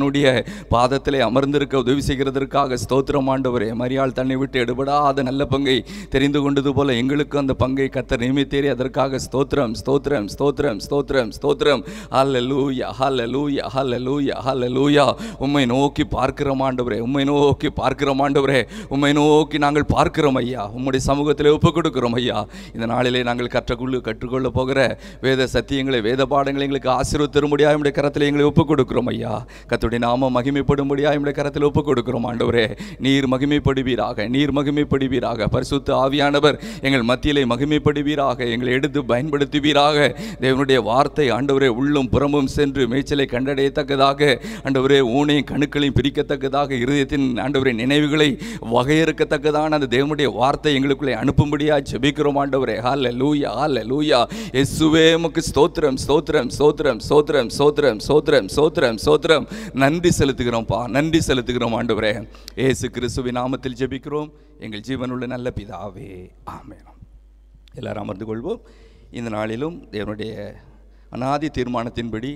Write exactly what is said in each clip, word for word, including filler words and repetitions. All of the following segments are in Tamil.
தன்னுடைய பாதத்திலே அமர்ந்திருக்க உதவி செய்கிறதற்காக ஸ்தோத்திரம் ஆண்டவரே. மரியாள் தன்னை விட்டு எடுபடாத நல்ல பங்கை தெரிந்து கொண்டது போல எங்களுக்கு அந்த பங்கை கர்த்தர் நியமித்தீரே. அதற்காக ஸ்தோத்திரம் ஸ்தோத்திரம் ஸ்தோத்திரம் ஸ்தோத்திரம் ஸ்தோத்திரம். ஹல்லேலூயா ஹல்லேலூயா ஹல்லேலூயா ஹல்லேலூயா. உம்மை நோக்கி பார்க்கிறோம் ஆண்டவரே, உம்மை நோக்கி பார்க்கிறோம் ஆண்டவரே, உம்மை நோக்கி நாங்கள் பார்க்கிறோம் ஐயா. உம்முடைய சமூகத்திலே ஒப்புக் கொடுக்கிறோம் ஐயா. இந்த நாளிலே நாங்கள் கற்றுக்கொள்ள கற்றுக்கொள்ள போகிற வேத சத்தியங்களை, வேத பாடங்களை எங்களுக்கு ஆசீர்வதிரும்படியாக நம்முடைய கரத்தில் எங்களை ஒப்புக் கொடுக்கிறோம் ஐயா. கர்த்தருடைய நாமம் மகிமைப்படும்படியாக நம்முடைய கரத்தில் ஒப்புக் கொடுக்கிறோம் ஆண்டவரே. நீர் மகிமைப்படுவீராக, நீர் மகிமைப்படுவீராக. பரிசுத்த ஆவியானவர் எங்கள் மத்தியிலே மகிமைப்படுவீராக, எங்களை எடுத்து பயன்படுத்துவீராக. தேவனுடைய வார்த்தை ஆண்டவரே உள்ளும் புறமும் சென்று மேய்ச்சலை கண்டடையத்தக்கதாக, ஆண்டவரே ஊனையும் கணுக்களையும் பிரிக்கத்தக்கதாக, இருதயத்தின் ஆண்டவரே நினைவுகளை வகையறுக்கத்தக்கதான அந்த தேவனுடைய வார்த்தை எங்களுக்குள்ளே அனுப்பும்படியாக ஜெபிக்கிறோம் ஆண்டவரே. ஹல்லேலூயா ஹல்லேலூயா. இயேசுவே உமக்கு ஸ்தோத்திரம் ஸ்தோத்திரம் ஸ்தோத்திரம் ஸ்தோத்திரம் ஸ்தோத்திரம் ஸ்தோத்திரம் ஸ்தோத்திரம் ஸ்தோத்திரம். நன்றி செலுத்துகிறோம்ப்பா, நன்றி செலுத்துகிறோம் ஆண்டவரே. இயேசு கிறிஸ்துவின் நாமத்தில் ஜெபிக்கிறோம் எங்கள் ஜீவனுள்ள நல்ல பிதாவே, ஆமென். எல்லாரும் அமர்ந்து கொள்வோம். இந்த நாளிலும் தேவனுடைய அநாதி தீர்மானத்தின்படி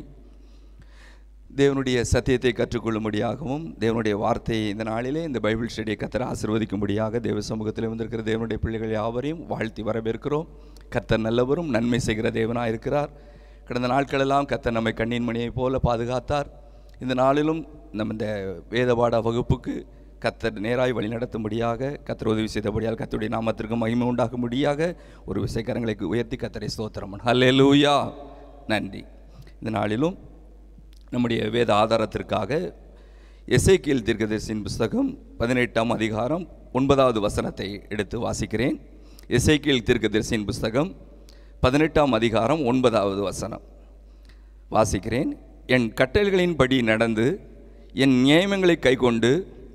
தேவனுடைய சத்தியத்தை கற்றுக்கொள்ளும்படியாகவும், தேவனுடைய வார்த்தையை இந்த நாளிலே இந்த பைபிள் ஸ்டடியை கர்த்தர் ஆசீர்வதிக்கும்படியாக தேவ சமூகத்தில் வந்திருக்கிற தேவனுடைய பிள்ளைகள் யாவரையும் வாழ்த்தி வரவேற்கிறோம். கர்த்தர் நல்லவரும் நன்மை செய்கிற தேவனாக இருக்கிறார். கடந்த நாட்களெல்லாம் கர்த்தர் நம்மை கண்ணின் மணியை போல பாதுகாத்தார். இந்த நாளிலும் நம்ம இந்த வேதபாட வகுப்புக்கு கர்த்தர் நேராய் வழி நடத்தும்படியாக கர்த்தர் உதவி செய்தபடியால் கர்த்தருடைய நாமத்திற்கு மகிமை உண்டாகும்படியாக ஒரு விசைக்கரங்களை உயர்த்தி கர்த்தரை ஸ்தோத்திரம். ஹல்லேலூயா. நன்றி. இந்த நாளிலும் நம்முடைய வேத ஆதாரத்திற்காக எசேக்கியேல் தீர்க்கதரிசியின் புஸ்தகம் பதினெட்டாம் அதிகாரம் ஒன்பதாவது வசனத்தை எடுத்து வாசிக்கிறேன். எசேக்கியேல் தீர்க்கதரிசியின் புஸ்தகம் பதினெட்டாம் அதிகாரம் ஒன்பதாவது வசனம் வாசிக்கிறேன். என் கட்டளைகளின்படி நடந்து என் நியமங்களை கைக்கொண்டு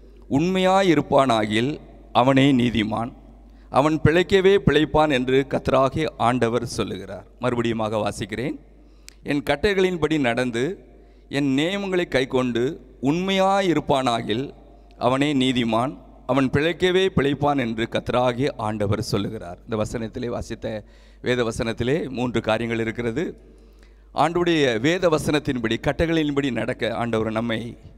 உண்மையாயிருப்பானாகில் அவனே நீதிமான், அவன் பிழைக்கவே பிழைப்பான் என்று கர்த்தராகிய ஆண்டவர் சொல்லுகிறார். மறுபடியுமாக வாசிக்கிறேன். என் கட்டளைகளின்படி நடந்து என் நியமங்களை கைக்கொண்டு உண்மையாயிருப்பானாகில் அவனே நீதிமான், அவன் பிழைக்கவே பிழைப்பான் என்று கர்த்தராகிய ஆண்டவர் சொல்லுகிறார். இந்த வசனத்திலே வாசித்த வேத வசனத்திலே மூன்று காரியங்கள் இருக்கிறது. ஆண்டவருடைய வேத வசனத்தின்படி கட்டளைகளின்படி நடக்க ஆண்டவர் நம்மை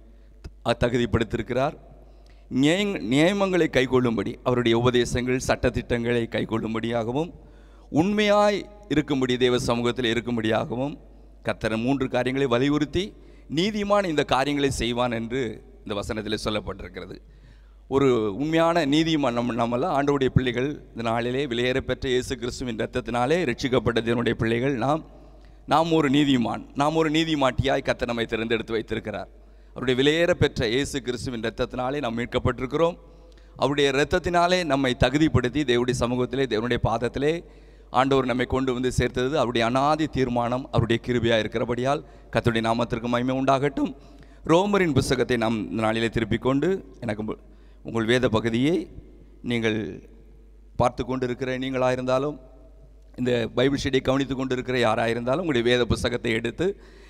தகுதிப்படுத்தியிருக்கிறார். நியாய நியமங்களை கைக்கொள்ளும்படி, அவருடைய உபதேசங்கள் சட்டத்திட்டங்களை கைக்கொள்ளும்படியாகவும், உண்மையாய் இருக்கும்படி தேவ சமூகத்தில் இருக்கும்படியாகவும் கர்த்தர் மூன்று காரியங்களை வலியுறுத்தி நீதிமான் இந்த காரியங்களை செய்வான் என்று இந்த வசனத்தில் சொல்லப்பட்டிருக்கிறது. ஒரு உண்மையான நீதிமான் நம்ம நம்மளாம் ஆண்டவருடைய பிள்ளைகள். இந்த நாளிலே விலையேற பெற்ற இயேசு கிறிஸ்துவின் இரத்தத்தினாலே ரட்சிக்கப்பட்ட தேவனுடைய பிள்ளைகள் நாம் நாம் ஒரு நீதிமான், நாம் ஒரு நீதிமாட்டியாய் கர்த்தர் நம்மை தேர்ந்தெடுத்து வைத்திருக்கிறார். அவருடைய விலையேற பெற்ற இயேசு கிறிஸ்துவின் இரத்தத்தினாலே நாம் மீட்கப்பட்டிருக்கிறோம். அவருடைய இரத்தத்தினாலே நம்மை தகுதிப்படுத்தி தேவனுடைய சமூகத்திலே, தேவனுடைய பாதத்திலே ஆண்டவர் நம்மை கொண்டு வந்து சேர்த்தது அவருடைய அநாதி தீர்மானம், அவருடைய கிருபையாக இருக்கிறபடியால் கர்த்தருடைய நாமத்திற்கு மகிமை உண்டாகட்டும். ரோமரின் புஸ்தகத்தை நாம் இந்த நாளிலே திருப்பிக் கொண்டு, எனக்கு உங்கள் வேத பகுதியை நீங்கள் பார்த்து கொண்டு இருக்கிற நீங்களாக இருந்தாலும், இந்த பைபிள் ஸ்டடியை கவனித்து கொண்டு இருக்கிற யாராக இருந்தாலும் உங்களுடைய வேத புஸ்தகத்தை எடுத்து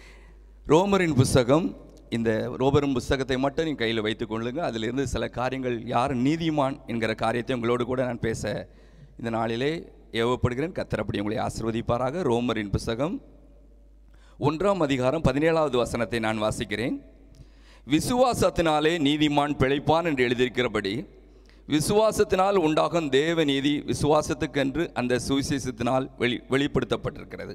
ரோமரின் புஸ்தகம், இந்த ரோமரின் புஸ்தகத்தை மட்டும் நீங்கள் கையில் வைத்து கொள்ளுங்க. அதிலிருந்து சில காரியங்கள், யார் நீதிமான் என்கிற காரியத்தை உங்களோடு கூட நான் பேச இந்த நாளிலே ஏவப்படுகிறேன். கர்த்தர் அப்படி உங்களை ஆசீர்வதிப்பாராக. ரோமரின் புஸ்தகம் ஒன்றாம் அதிகாரம் பதினேழாவது வசனத்தை நான் வாசிக்கிறேன். விசுவாசத்தினாலே நீதிமான் பிழைப்பான் என்று எழுதியிருக்கிறபடி விசுவாசத்தினால் உண்டாகும் தேவ நீதி விசுவாசத்துக்கென்று அந்த சுவிசேஷத்தினால் வெளி வெளிப்படுத்தப்பட்டிருக்கிறது.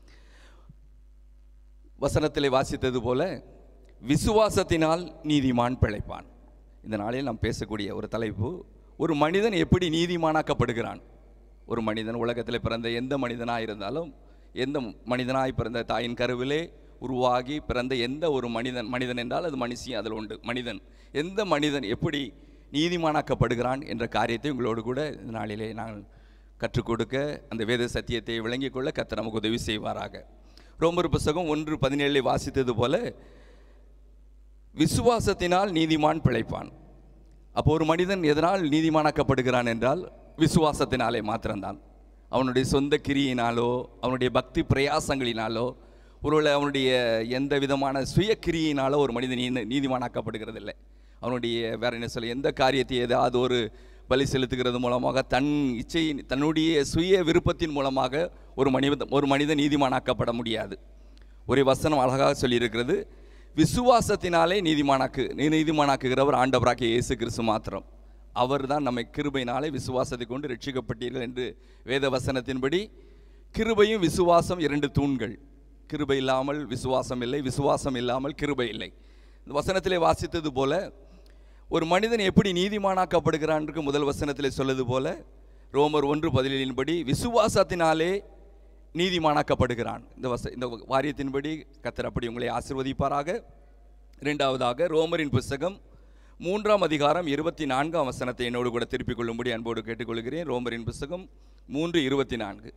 வசனத்திலே வாசித்தது போல விசுவாசத்தினால் நீதிமான் பிழைப்பான். இந்த நாளில் நாம் பேசக்கூடிய ஒரு தலைப்பு, ஒரு மனிதன் எப்படி நீதிமானாக்கப்படுகிறான். ஒரு மனிதன் உலகத்தில் பிறந்த எந்த மனிதனாக இருந்தாலும், எந்த மனிதனாய் பிறந்த தாயின் கருவிலே உருவாகி பிறந்த எந்த ஒரு மனிதன், மனிதன் என்றால் அது மனுஷன் அதில் உண்டு, மனிதன், எந்த மனிதன் எப்படி நீதிமானாக்கப்படுகிறான் என்ற காரியத்தை உங்களோடு கூட இந்த நாளிலே நாங்கள் கற்றுக் கொடுக்க, அந்த வேத சத்தியத்தை விளங்கிக் கொள்ள கர்த்தர் நமக்கு உதவி செய்வாராக. ரோமர் புஸ்தகம் ஒன்று பதினேழை வாசித்தது போல விசுவாசத்தினால் நீதிமான் பிழைப்பான். அப்போ ஒரு மனிதன் எதனால் நீதிமானாக்கப்படுகிறான் என்றால் விசுவாசத்தினாலே மாத்திரம்தான். அவனுடைய சொந்த கிரியினாலோ, அவனுடைய பக்தி பிரயாசங்களினாலோ, ஒருவேளை அவனுடைய எந்த விதமான சுய கிரியினாலோ ஒரு மனிதன் நீ நீதிமானாக்கப்படுகிறதில்லை. அவனுடைய வேற என்ன சொல்ல, எந்த காரியத்தை ஏதாவது ஒரு பலி செலுத்துகிறது மூலமாக, தன் இச்சை, தன்னுடைய சுய விருப்பத்தின் மூலமாக ஒரு மனிதன் ஒரு மனிதன் நீதிமானாக்கப்பட முடியாது. ஒரு வசனம் அழகாக சொல்லியிருக்கிறது, விசுவாசத்தினாலே நீதிமானாக்கு நீதிமானாக்குகிறவர் ஆண்டவராகிய இயேசு கிறிஸ்து மாத்திரம். அவர் தான் நம்மை கிருபையினாலே விசுவாசத்தை கொண்டு ரட்சிக்கப்பட்டீர்கள் என்று வேத வசனத்தின்படி கிருபையும் விசுவாசம் இரண்டு தூண்கள். கிருபை இல்லாமல் விசுவாசம் இல்லை, விசுவாசம் இல்லாமல் கிருபை இல்லை. இந்த வசனத்திலே வாசித்தது போல ஒரு மனிதன் எப்படி நீதிமானாக்கப்படுகிறான் என்று முதல் வசனத்திலே சொல்வது போல ரோமர் ஒன்று பதினேழின்படி விசுவாசத்தினாலே நீதிமானாக்கப்படுகிறான். இந்த வச இந்த வாரியத்தின்படி கர்த்தர் அப்படி உங்களை ஆசீர்வதிப்பாராக. இரண்டாவதாக ரோமரின் புஸ்தகம் மூன்றாம் அதிகாரம் இருபத்தி நான்காம் வசனத்தை என்னோடு கூட திருப்பிக் கொள்ளும்படி அன்போடு கேட்டுக்கொள்கிறேன். ரோமரின் புஸ்தகம் மூன்று இருபத்தி நான்கு.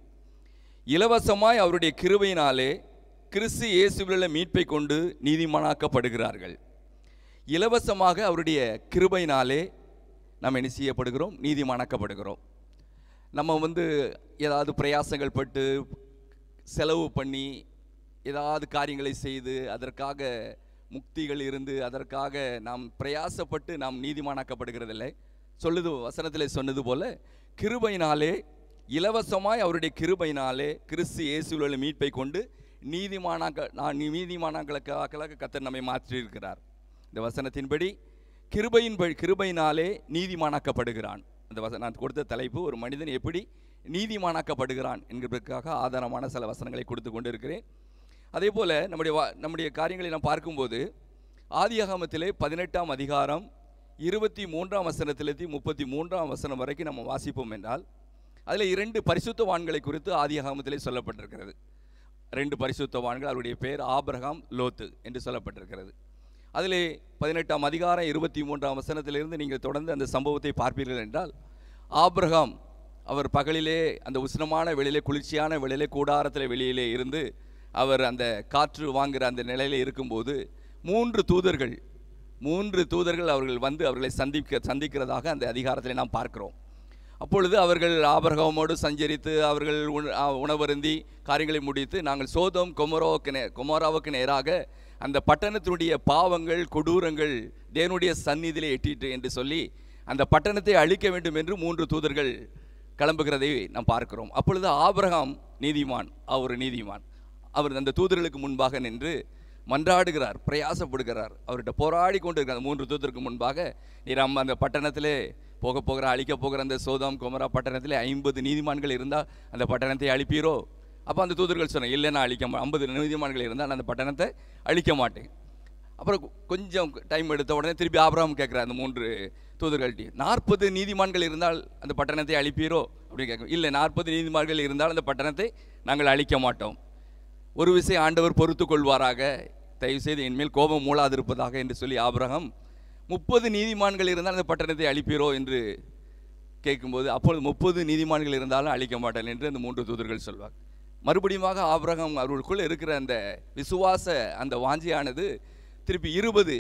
இலவசமாய் அவருடைய கிருபையினாலே கிறிஸ்து இயேசுவிலுள்ள மீட்பை கொண்டு நீதிமானாக்கப்படுகிறார்கள். இலவசமாக அவருடைய கிருபையினாலே நாம் என்ன செய்யப்படுகிறோம்? நீதிமானாக்கப்படுகிறோம். நம்ம வந்து ஏதாவது பிரயாசங்கள் பட்டு செலவு பண்ணி ஏதாவது காரியங்களை செய்து அதற்காக முக்திகள் இருந்து அதற்காக நாம் பிரயாசப்பட்டு நாம் நீதிமானாக்கப்படுகிறதில்லை. சொல்லுது வசனத்தில் சொன்னது போல கிருபையினாலே இலவசமாய் அவருடைய கிருபையினாலே கிறிஸ்து இயேசுவிலுள்ள மீட்பை கொண்டு நீதிமானாக்க நான் நீதிமானாக்களுக்காக கர்த்தர் நம்மை மாற்றியிருக்கிறார். இந்த வசனத்தின்படி கிருபையின் கிருபையினாலே நீதிமானாக்கப்படுகிறான். அந்த வச நான் கொடுத்த தலைப்பு ஒரு மனிதன் எப்படி நீதிமானாக்கப்படுகிறான் என்கிறதுக்காக ஆதாரமான சில வசனங்களை கொடுத்து கொண்டு இருக்கிறேன். அதே போல் நம்முடைய வா நம்முடைய காரியங்களை நாம் பார்க்கும்போது ஆதியாகமத்திலே பதினெட்டாம் அதிகாரம் இருபத்தி மூன்றாம் வசனத்திலிருந்து முப்பத்தி மூன்றாம் வசனம் வரைக்கும் நம்ம வாசிப்போம் என்றால் அதில் இரண்டு பரிசுத்தவான்களை குறித்து ஆதியாகமத்திலே சொல்லப்பட்டிருக்கிறது. ரெண்டு பரிசுத்தவான்கள், அவருடைய பேர் ஆபிரகாம், லோத்து என்று சொல்லப்பட்டிருக்கிறது. அதிலே பதினெட்டாம் அதிகாரம் இருபத்தி மூன்றாம் வசனத்திலிருந்து நீங்கள் தொடர்ந்து அந்த சம்பவத்தை பார்ப்பீர்கள் என்றால் ஆபிரகாம் அவர் பகலிலே அந்த உஷ்ணமான வெளியிலே குளிர்ச்சியான வெளியிலே கூடாரத்தில் வெளியிலே இருந்து அவர் அந்த காற்று வாங்குகிற அந்த நிலையில் இருக்கும்போது மூன்று தூதர்கள் மூன்று தூதர்கள் அவர்கள் வந்து அவர்களை சந்திக்க சந்திக்கிறதாக அந்த அதிகாரத்தில் நாம் பார்க்கிறோம். அப்பொழுது அவர்கள் ஆபிரகாமோடு சஞ்சரித்து அவர்கள் உணவருந்தி காரியங்களை முடித்து நாங்கள் சோதோம் கொமோராவுக்கு நே கொமோராவுக்கு நேராக அந்த பட்டணத்தினுடைய பாவங்கள் கொடூரங்கள் தேவனுடைய சந்நிதியிலே எட்டிட்டு என்று சொல்லி அந்த பட்டணத்தை அழிக்க வேண்டும் என்று மூன்று தூதர்கள் கிளம்புகிறதை நாம் பார்க்கிறோம். அப்பொழுது ஆபிரகாம் நீதிமான், அவர் நீதிமான். அவர் அந்த தூதர்களுக்கு முன்பாக நின்று மன்றாடுகிறார், பிரயாசப்படுகிறார், அவர்கிட்ட போராடி கொண்டு இருக்கிற மூன்று தூதருக்கு முன்பாக நீர் அம்மா அந்த பட்டணத்திலே போக போகிற அழிக்க போகிற அந்த சோதோம் கொமோரா பட்டணத்திலே ஐம்பது நீதிமான்கள் இருந்தால் அந்த பட்டணத்தை அழிப்பீரோ? அப்போ அந்த தூதர்கள் சொன்னாங்க, இல்லை நான் அழிக்க மாட்டேன், ஐம்பது நீதிமான்கள் இருந்தால் நான் அந்த பட்டணத்தை அழிக்க மாட்டேன். அப்புறம் கொஞ்சம் டைம் எடுத்த உடனே திருப்பி ஆபிரகாம் கேட்குறார் அந்த மூன்று தூதர்கள்ட்டி, நாற்பது நீதிமான்கள் இருந்தால் அந்த பட்டணத்தை அழிப்பீரோ அப்படின்னு கேட்கும். இல்லை, நாற்பது நீதிமான்கள் இருந்தால் அந்த பட்டணத்தை நாங்கள் அழிக்க மாட்டோம். ஒரு விஷயம் ஆண்டவர் பொறுத்து கொள்வாராக, தயவுசெய்து என்மேல் கோபம் மூளாதிருப்பதாக என்று சொல்லி ஆபிரகாம் முப்பது நீதிமான்கள் இருந்தால் அந்த பட்டணத்தை அழிப்பீரோ என்று கேட்கும்போது அப்பொழுது முப்பது நீதிமான்கள் இருந்தாலும் அழிக்க மாட்டேன் என்று அந்த மூன்று தூதர்கள் சொல்வார். மறுபடியும் ஆபிரகாம் அவர்களுக்குள் இருக்கிற அந்த விசுவாச அந்த வாஞ்சியானது திருப்பி இருபது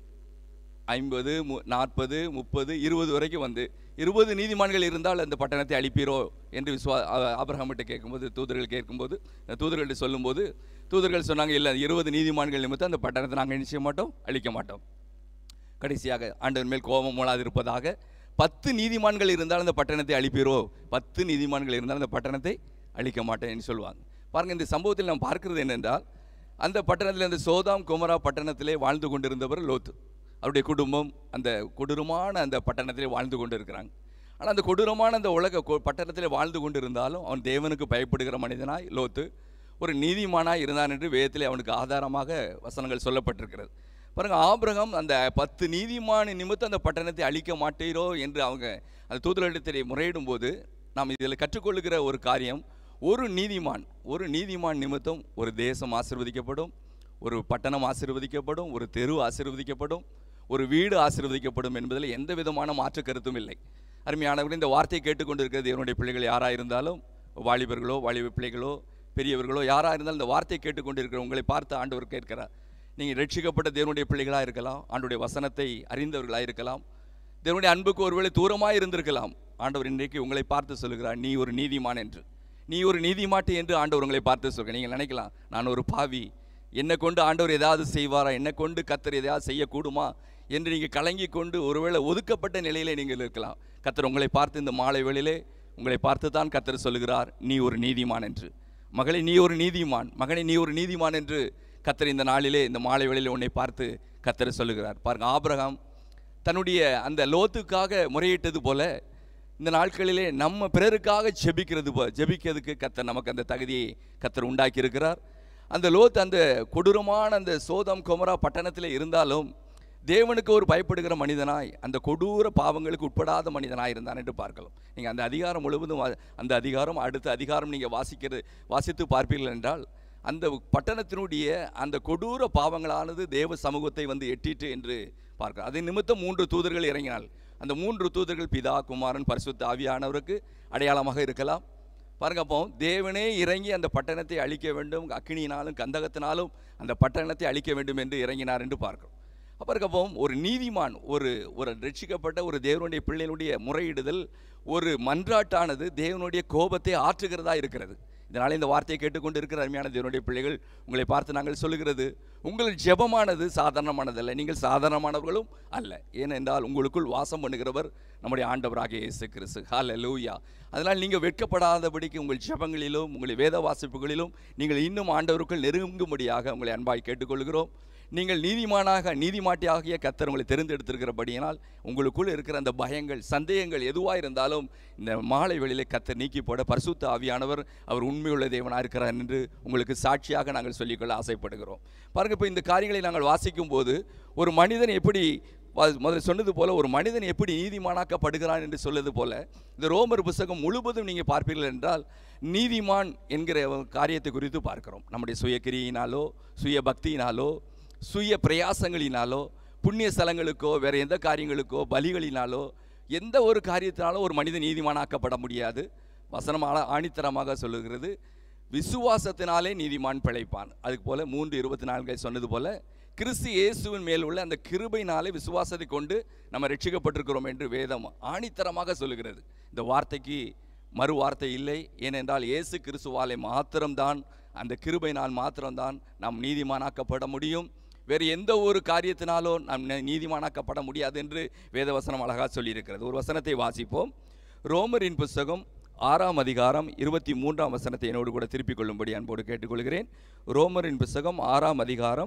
ஐம்பது நாற்பது முப்பது இருபது வரைக்கும் வந்து இருபது நீதிமான்கள் இருந்தால் அந்த பட்டணத்தை அழிப்பீரோ என்று விசுவா ஆபிரகாம்கிட்ட கேட்கும்போது தூதர்கள் கேட்கும்போது தூதர்கள்ட்ட சொல்லும்போது தூதர்கள் சொன்னாங்க, இல்லை இருபது நீதிமான்கள் நிமித்தம் அந்த பட்டணத்தை நாங்கள் நிச்சய மாட்டோம், அழிக்க மாட்டோம். கடைசியாக ஆண்டவர் மேல் கோபம் மூளாது இருப்பதாக பத்து நீதிமான்கள் இருந்தால் அந்த பட்டணத்தை அழிப்பீரோ, பத்து நீதிமான்கள் இருந்தால் அந்த பட்டணத்தை அழிக்க மாட்டேன் என்று சொல்லுவாங்க. பாருங்கள், இந்த சம்பவத்தில் நாம் பார்க்கிறது என்னென்றால் அந்த பட்டணத்தில் அந்த சோதாம் கொமோரா பட்டணத்திலே வாழ்ந்து கொண்டிருந்தவர் லோத்து, அவருடைய குடும்பம் அந்த கொடூரமான அந்த பட்டணத்திலே வாழ்ந்து கொண்டு இருக்கிறாங்க. ஆனால் அந்த கொடூரமான அந்த உலக பட்டணத்திலே வாழ்ந்து கொண்டு இருந்தாலும் அவன் தேவனுக்கு பயப்படுகிற மனிதனாய் லோத்து ஒரு நீதிமானாய் இருந்தான் என்று வேதத்திலே அவனுக்கு ஆதாரமாக வசனங்கள் சொல்லப்பட்டிருக்கிறது. பாருங்கள், ஆபிரகாம் அந்த பத்து நீதிமான நிமித்தம் அந்த பட்டணத்தை அழிக்க மாட்டீரோ என்று அவங்க அந்த தூதர்களிடத்திலே முறையிடும் போது நாம் இதில் கற்றுக்கொள்ளுகிற ஒரு காரியம், ஒரு நீதிமான் ஒரு நீதிமான் நிமித்தம் ஒரு தேசம் ஆசீர்வதிக்கப்படும், ஒரு பட்டணம் ஆசீர்வதிக்கப்படும், ஒரு தெரு ஆசீர்வதிக்கப்படும், ஒரு வீடு ஆசீர்வதிக்கப்படும் என்பதில் எந்த விதமான மாற்று கருத்தும் இல்லை. அருமையானவர்கள், இந்த வார்த்தையை கேட்டுக்கொண்டிருக்கிறது என்னுடைய பிள்ளைகள் யாராக இருந்தாலும், வாலிபர்களோ வாலிப பிள்ளைகளோ பெரியவர்களோ யாராக இருந்தாலும் இந்த வார்த்தையை கேட்டுக்கொண்டிருக்கிற உங்களை பார்த்து ஆண்டவர் கேட்கிறார். நீங்கள் ரட்சிக்கப்பட்ட தேவனுடைய பிள்ளைகளாக இருக்கலாம், ஆண்டவருடைய வசனத்தை அறிந்தவர்களாக இருக்கலாம், தேவனுடைய அன்புக்கு ஒருவேளை தூரமாக இருந்திருக்கலாம். ஆண்டவர் இன்றைக்கு உங்களை பார்த்து சொல்லுகிறார், நீ ஒரு நீதிமான் என்று, நீ ஒரு நீதிமாட்டு என்று ஆண்டவர் உங்களை பார்த்து சொல்கிறேன். நீங்கள் நினைக்கலாம், நான் ஒரு பாவி, என்னை கொண்டு ஆண்டவர் ஏதாவது செய்வாரா, என்னை கொண்டு கர்த்தர் ஏதாவது செய்யக்கூடுமா என்று நீங்கள் கலங்கி கொண்டு ஒருவேளை ஒதுக்கப்பட்ட நிலையிலே நீங்கள் இருக்கலாம். கர்த்தர் உங்களை பார்த்து இந்த மாலை வேளையிலே உங்களை பார்த்து தான் கர்த்தர் சொல்லுகிறார், நீ ஒரு நீதிமான் என்று. மகளே, நீ ஒரு நீதிமான், மகனே நீ ஒரு நீதிமான் என்று கர்த்தர் இந்த நாளிலே இந்த மாலை வேளையிலே உன்னை பார்த்து கர்த்தர் சொல்லுகிறார். பாருங்க, ஆபிரகாம் தன்னுடைய அந்த லோத்துக்காக முறையிட்டது போல இந்த நாட்களிலே நம்ம பிறருக்காக ஜெபிக்கிறது போ ஜெபிக்கிறதுக்கு கர்த்தர் நமக்கு அந்த தகுதியை கர்த்தர் உண்டாக்கி இருக்கிறார். அந்த லோத் அந்த கொடூரமான அந்த சோதம் கொமரா பட்டணத்தில் இருந்தாலும் தேவனுக்கு ஒரு பயப்படுகிற மனிதனாய், அந்த கொடூர பாவங்களுக்கு உட்படாத மனிதனாய் இருந்தான் என்று பார்க்கலாம். நீங்கள் அந்த அதிகாரம் முழுவதும் அந்த அதிகாரம் அடுத்த அதிகாரம் நீங்கள் வாசிக்கிறது வாசித்து பார்ப்பீர்கள் என்றால் அந்த பட்டணத்தினுடைய அந்த கொடூர பாவங்களானது தேவ சமூகத்தை வந்து எட்டிட்டு என்று பார்க்கலாம். அதன் நிமித்தம் மூன்று தூதர்கள் இறங்கினால் அந்த மூன்று தூதர்கள் பிதா, குமாரன், பரிசுத்த ஆவியானவருக்கு அடையாளமாக இருக்கலாம். பாருங்க, அப்போ தேவனே இறங்கி அந்த பட்டணத்தை அழிக்க வேண்டும், அக்கினியினாலும் கந்தகத்தினாலும் அந்த பட்டணத்தை அழிக்க வேண்டும் என்று இறங்கினார் என்று பார்க்கிறோம். அப்போ ஒரு நீதிமான், ஒரு ஒரு ரட்சிக்கப்பட்ட ஒரு தேவனுடைய பிள்ளைகளுடைய முறையிடுதல், ஒரு மன்றாட்டானது தேவனுடைய கோபத்தை ஆற்றுகிறதா இருக்கிறது. இதனால் இந்த வார்த்தையை கேட்டுக்கொண்டு இருக்கிற அருமையான தேவனுடைய பிள்ளைகள், உங்களை பார்த்து நாங்கள் சொல்லுகிறது, உங்கள் ஜெபமானது சாதாரணமானதல்ல, நீங்கள் சாதாரணமானவர்களும் அல்ல. ஏனென்றால் உங்களுக்குள் வாசம் பண்ணுகிறவர் நம்முடைய ஆண்டவராகிய இயேசு கிறிஸ்து. ஹல்லேலூயா. அதனால் நீங்கள் வெட்கப்படாதபடிக்கு உங்கள் ஜெபங்களிலும் உங்கள் வேத வாசிப்புகளிலும் நீங்கள் இன்னும் ஆண்டவருக்குள் நெருங்கும்படியாக உங்களை அன்பாய் கேட்டுக்கொள்கிறோம். நீங்கள் நீதிமானாக நீதிமாட்டியாகிய கர்த்தர் உங்களை தெரிந்தெடுத்திருக்கிறபடியினால் உங்களுக்குள் இருக்கிற அந்த பயங்கள், சந்தேகங்கள் எதுவாக இருந்தாலும் இந்த மாலை வேளையிலே கர்த்தர் நீக்கி போட பரிசுத்த ஆவியானவர் அவர் உண்மையுள்ள தேவனாக இருக்கிறார் என்று உங்களுக்கு சாட்சியாக நாங்கள் சொல்லிக்கொள்ள ஆசைப்படுகிறோம். பாருங்கள், இப்போ இந்த காரியங்களை நாங்கள் வாசிக்கும் போது ஒரு மனிதன் எப்படி முதல்ல சொன்னது போல ஒரு மனிதன் எப்படி நீதிமானாக்கப்படுகிறான் என்று சொல்வது போல இந்த ரோமர் புத்தகம் முழுவதும் நீங்கள் பார்ப்பீர்கள் என்றால் நீதிமான் என்கிற காரியத்தை குறித்து பார்க்கிறோம். நம்முடைய சுய கிரியினாலோ சுய பக்தியினாலோ சுய பிரயாசங்களினாலோ புண்ணிய ஸ்தலங்களுக்கோ வேறு எந்த காரியங்களுக்கோ பலிகளினாலோ எந்த ஒரு காரியத்தினாலோ ஒரு மனிதன் நீதிமானாக்கப்பட முடியாது. வசனமான ஆணித்தரமாக சொல்லுகிறது, விசுவாசத்தினாலே நீதிமான் பிழைப்பான். அதுக்கு போல மூன்று இருபத்தி நான்கு சொன்னது போல கிறிஸ்து இயேசுவின் மேல் உள்ள அந்த கிருபையினாலே விசுவாசத்தை கொண்டு நம்ம ரட்சிக்கப்பட்டிருக்கிறோம் என்று வேதம் ஆணித்தரமாக சொல்லுகிறது. இந்த வார்த்தைக்கு மறு வார்த்தை இல்லை. ஏனென்றால் இயேசு கிறிஸ்துவாலே மாத்திரம்தான், அந்த கிருபையினால் மாத்திரம்தான் நாம் நீதிமானாக்கப்பட முடியும். வேறு எந்த ஒரு காரியத்தினாலோ நாம் நீதிமானாக்கப்பட முடியாது என்று வேதவசனம் அழகாக சொல்லியிருக்கிறது. ஒரு வசனத்தை வாசிப்போம். ரோமரின் புஸ்தகம் ஆறாம் அதிகாரம் இருபத்தி மூன்றாம் வசனத்தை என்னோடு கூட திருப்பிக் கொள்ளும்படி அன்போடு கேட்டுக்கொள்கிறேன். ரோமரின் புஸ்தகம் ஆறாம் அதிகாரம்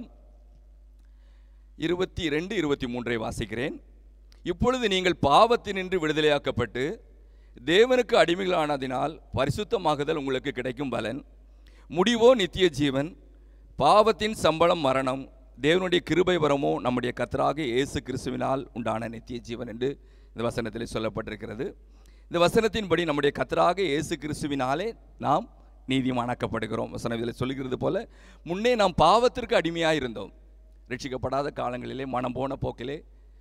இருபத்தி ரெண்டு இருபத்தி மூன்றை வாசிக்கிறேன். இப்பொழுது நீங்கள் பாவத்தினின்று விடுதலையாக்கப்பட்டு தேவனுக்கு அடிமைகளானதினால் பரிசுத்தமாகுதல் உங்களுக்கு கிடைக்கும் பலன், முடிவோ நித்திய ஜீவன். பாவத்தின் சம்பளம் மரணம், தேவனுடைய கிருபை வரமோ நம்முடைய கர்த்தராகிய இயேசு கிறிஸ்துவினால் உண்டான நித்திய ஜீவன் என்று இந்த வசனத்தில் சொல்லப்பட்டிருக்கிறது. இந்த வசனத்தின்படி நம்முடைய கர்த்தராகிய இயேசு கிறிஸ்துவினாலே நாம் நீதிமானாக்கப்படுகிறோம். வசனம் இதில் சொல்லுகிறது போல முன்னே நாம் பாவத்திற்கு அடிமையாக இருந்தோம். ரட்சிக்கப்படாத காலங்களிலே மனம் போன போக்கிலே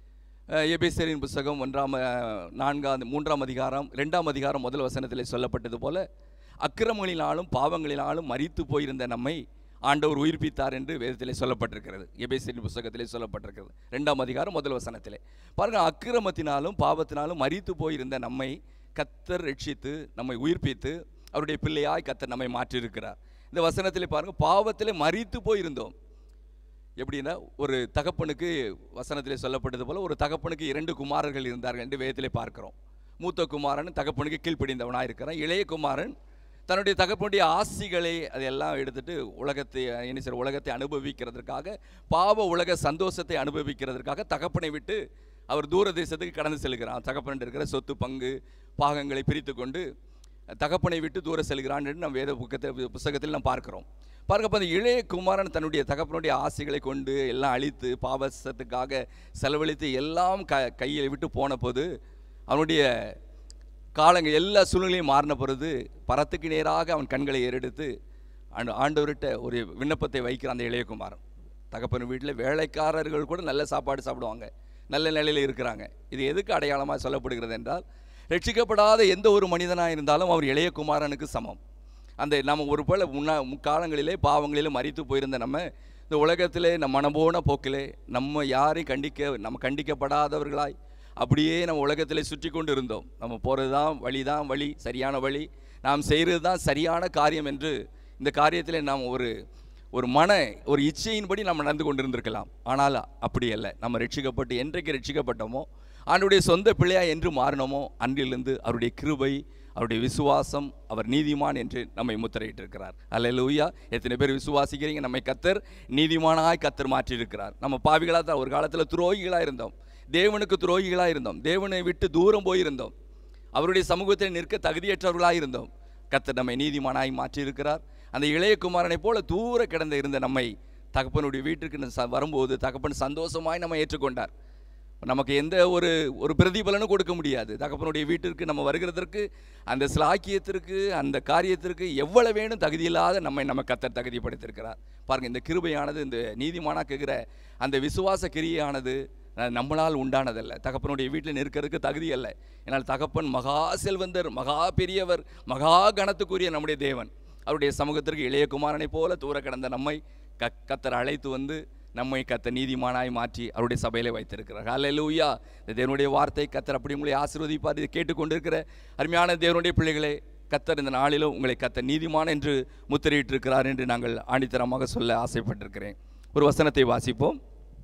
எபேசியரின் புஸ்தகம் ஒன்றாம் நான்காம் மூன்றாம் அதிகாரம் ரெண்டாம் அதிகாரம் முதல் வசனத்திலே சொல்லப்பட்டது போல அக்கிரமங்களினாலும் பாவங்களினாலும் மரித்து போயிருந்த நம்மை ஆண்டவர் உயிர்ப்பித்தார் என்று வேதத்திலே சொல்லப்பட்டிருக்கிறது. எபேசியரின் புஸ்தகத்திலே சொல்லப்பட்டிருக்கிறது ரெண்டாம் அதிகாரம் முதல் வசனத்திலே. பாருங்கள், அக்கிரமத்தினாலும் பாவத்தினாலும் மரித்து போயிருந்த நம்மை கர்த்தர் ரட்சித்து நம்மை உயிர்ப்பித்து அவருடைய பிள்ளையாய் கர்த்தர் நம்மை மாற்றியிருக்கிறார். இந்த வசனத்திலே பாருங்கள், பாவத்திலே மரித்து போயிருந்தோம். எப்படின்னா, ஒரு தகப்பனுக்கு வசனத்திலே சொல்லப்பட்டது போல ஒரு தகப்பனுக்கு இரண்டு குமாரர்கள் இருந்தார்கள் என்று வேதத்திலே பார்க்கிறோம். மூத்த குமாரன் தகப்பனுக்கு கீழ்ப்படிந்தவனாக இருக்கிறான். இளைய குமாரன் தன்னுடைய தகப்பனுடைய ஆசிகளை அதையெல்லாம் எடுத்துட்டு உலகத்தை என்ன செய்ய உலகத்தை அனுபவிக்கிறதுக்காக, பாவ உலக சந்தோஷத்தை அனுபவிக்கிறதுக்காக தகப்பனை விட்டு அவர் தூர தேசத்துக்கு கடந்து செல்கிறான். தகப்பன் இருக்கிற சொத்து பங்கு பாகங்களை பிரித்து கொண்டு தகப்பனை விட்டு தூர செல்கிறான் என்று நம்ம வேத புக்கத்தை புஸ்தகத்தில் நாம் பார்க்கிறோம். பார்க்கப்போ அந்த இளைய குமாரன் தன்னுடைய தகப்பனுடைய ஆசைகளை கொண்டு எல்லாம் அழித்து பாவசத்துக்காக செலவழித்து எல்லாம் க கையை விட்டு போன போது அவனுடைய காலங்கள் எல்லா சூழ்நிலையும் மாறின பொழுது பரத்துக்கு நேராக அவன் கண்களை ஏறெடுத்து ஆண்டு ஆண்டவர்கிட்ட ஒரு விண்ணப்பத்தை வைக்கிற அந்த இளையகுமாரன். தகப்பன் வீட்டில் வேலைக்காரர்கள் கூட நல்ல சாப்பாடு சாப்பிடுவாங்க, நல்ல நிலையில் இருக்கிறாங்க. இது எதுக்கு அடையாளமாக சொல்லப்படுகிறது என்றால், ரட்சிக்கப்படாத எந்த ஒரு மனிதனாக இருந்தாலும் அவர் இளையகுமாரனுக்கு சமம். அந்த நம்ம ஒரு போல முன்னா முக்காலங்களிலே பாவங்களிலே மரித்து போயிருந்த நம்ம இந்த உலகத்திலே நம்ம மனம்போன போக்கிலே நம்ம யாரையும் கண்டிக்க நம்ம கண்டிக்கப்படாதவர்களாய் அப்படியே நம்ம உலகத்தில் சுற்றி கொண்டு இருந்தோம். நம்ம போகிறது தான் வழி தான் வழி, சரியான வழி, நாம் செய்கிறது தான் சரியான காரியம் என்று இந்த காரியத்தில் நாம் ஒரு ஒரு மன ஒரு இச்சையின்படி நம்ம நடந்து கொண்டு இருந்திருக்கலாம். ஆனால் அப்படி அல்ல. நம்ம ரட்சிக்கப்பட்டு என்றைக்கு ரட்சிக்கப்பட்டோமோ, ஆண்டுடைய சொந்த பிள்ளையா என்று மாறினோமோ, அன்றிலிருந்து அவருடைய கிருபை அவருடைய விசுவாசம், அவர் நீதிமான் என்று நம்மை முத்திரையிட்டிருக்கிறார். அல்லேலூயா. எத்தனை பேர் விசுவாசிக்கிறீங்க? நம்மை கர்த்தர் நீதிமானாய் கர்த்தர் மாற்றியிருக்கிறார். நம்ம பாவிகளாக தான் ஒரு காலத்தில் துரோகிகளாக இருந்தோம், தேவனுக்கு துரோகிகளாக இருந்தோம், தேவனை விட்டு தூரம் போயிருந்தோம், அவருடைய சமூகத்தில் நிற்க தகுதியற்றவர்களாக இருந்தோம். கர்த்தர் நம்மை நீதிமானாய் மாற்றியிருக்கிறார். அந்த இளைய குமாரனை போல தூர கிடந்த இருந்த நம்மை தகப்பனுடைய வீட்டுக்கு வரும்போது தகப்பன் சந்தோஷமாய் நம்ம ஏற்றுக்கொண்டார். நமக்கு எந்த ஒரு ஒரு பிரதிபலனும் கொடுக்க முடியாது. தகப்பனுடைய வீட்டிற்கு நம்ம வருகிறதற்கு, அந்த சிலாக்கியத்திற்கு, அந்த காரியத்திற்கு எவ்வளவு வேணும் தகுதியில்லாத நம்மை நம்ம கர்த்தர் தகுதிப்படுத்தியிருக்கிறார். பாருங்கள், இந்த கிருபையானது, இந்த நீதிமானாக்குகிற அந்த விசுவாச கிரியையானது நம்மளால் உண்டானதல்ல, தகப்பனுடைய வீட்டில் நிற்கிறதுக்கு தகுதி அல்ல. ஏன்னால் தகப்பன் மகா செல்வந்தர், மகா பெரியவர், மகா கனத்துக்குரிய நம்முடைய தேவன். அவருடைய சமூகத்திற்கு இளைய குமாரனை போல தூர கிடந்த நம்மை க கர்த்தர் அழைத்து வந்து நம்மை கர்த்தர் நீதிமானாய் மாற்றி அவருடைய சபையிலே வைத்திருக்கிறார். அல்லேலூயா. இந்த தேவனுடைய வார்த்தை கர்த்தர் அப்படி உங்களை ஆசீர்வதிப்பார். இதை கேட்டுக்கொண்டிருக்கிற அருமையான தேவனுடைய பிள்ளைகளே, கர்த்தர் இந்த நாளிலும் உங்களை கர்த்தர் நீதிமான் என்று முத்திரையிட்டிருக்கிறார் என்று நாங்கள் ஆணித்தரமாக சொல்ல ஆசைப்பட்டிருக்கிறேன். ஒரு வசனத்தை வாசிப்போம்.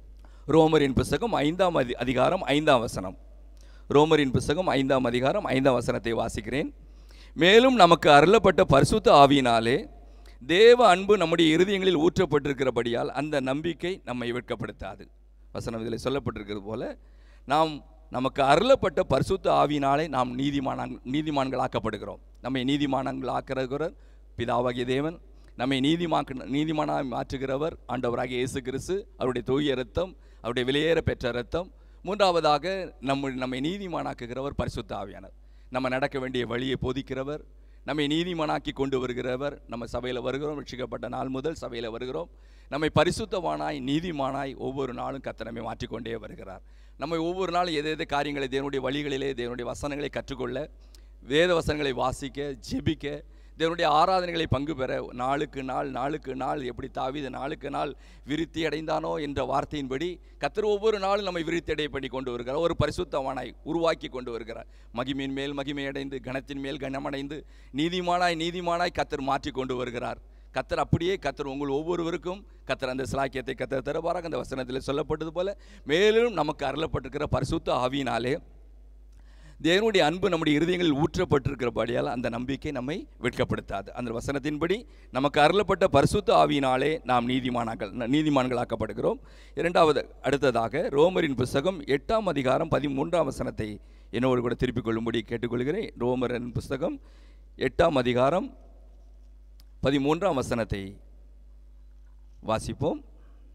ரோமரின் புஸ்தகம் ஐந்தாம் அதி அதிகாரம் ஐந்தாம் வசனம். ரோமரின் புஸ்தகம் ஐந்தாம் அதிகாரம் ஐந்தாம் வசனத்தை வாசிக்கிறேன். மேலும் நமக்கு அருளப்பட்ட பரிசுத்த ஆவியினாலே தேவ அன்பு நம்முடைய இருதயங்களில் ஊற்றப்பட்டிருக்கிறபடியால் அந்த நம்பிக்கை நம்மை வெட்கப்படுத்தாது. வசனம் இதில் சொல்லப்பட்டிருக்கிறது போல, நாம் நமக்கு அருளப்பட்ட பரிசுத்த ஆவியினாலே நாம் நீதிமான நீதிமான்களாக்கப்படுகிறோம். நம்மை நீதிமான்களாக்குகிறவர் பிதாவாகிய தேவன். நம்மை நீதிமாக்க நீதிமானாக மாற்றுகிறவர் ஆண்டவராகிய இயேசு கிறிஸ்து, அவருடைய தூய இரத்தம், அவருடைய விலையேற பெற்ற இரத்தம். மூன்றாவதாக நம்ம நம்மை நீதிமானாக்குகிறவர் பரிசுத்த ஆவியானவர். நம்ம நடக்க வேண்டிய வழியை போதிக்கிறவர், நம்மை நீதிமானாக்கி கொண்டு வருகிறவர். நம்ம சபையில் வருகிறோம், ரட்சிக்கப்பட்ட நாள் முதல் சபையில் வருகிறோம். நம்மை பரிசுத்தவானாய் நீதிமானாய் ஒவ்வொரு நாளும் கர்த்தர் நம்மை மாற்றிக்கொண்டே வருகிறார். நம்ம ஒவ்வொரு நாளும் எது எது காரியங்களை தேவனுடைய வழிகளிலே, தேவனுடைய வசனங்களை கற்றுக்கொள்ள, வேத வசனங்களை வாசிக்க, ஜெபிக்க, தேவனுடைய ஆராதனைகளை பங்கு பெற, நாளுக்கு நாள் நாளுக்கு நாள் எப்படி தாவீது நாளுக்கு நாள் விருத்தி அடைந்தானோ என்ற வார்த்தையின்படி கர்த்தர் ஒவ்வொரு நாளும் நம்மை விருத்தி அடைய பண்ணி கொண்டு வருகிறார். ஒரு பரிசுத்தவானாய் உருவாக்கி கொண்டு வருகிறார். மகிமையின் மேல் மகிமை அடைந்து, கனத்தின் மேல் கனமடைந்து, நீதிமானாய் நீதிமானாய் கர்த்தர் மாற்றி கொண்டு வருகிறார். கர்த்தர் அப்படியே கர்த்தர் உங்கள் ஒவ்வொருவருக்கும் கர்த்தர் அந்த சிலாக்கியத்தை கர்த்தர் தருவாராக. அந்த வசனத்தில் சொல்லப்பட்டது போல, மேலும் நமக்கு அருளப்பட்டிருக்கிற பரிசுத்த ஆவியினாலே தேவனுடைய அன்பு நம்முடைய இருதயங்களில் ஊற்றப்பட்டிருக்கிறபடியால் அந்த நம்பிக்கை நம்மை வெட்கப்படுத்தாது. அந்த வசனத்தின்படி நமக்கு அருளப்பட்ட பரிசுத்த ஆவியினாலே நாம் நீதிமானாக்கள் நீதிமான்களாக்கப்படுகிறோம். இரண்டாவது அடுத்ததாக ரோமரின் புஸ்தகம் எட்டாம் அதிகாரம் பதிமூன்றாம் வசனத்தை என்னோடு கூட திருப்பிக் கொள்ளும்படி கேட்டுக்கொள்கிறேன். ரோமரின் புஸ்தகம் எட்டாம் அதிகாரம் பதிமூன்றாம் வசனத்தை வாசிப்போம்.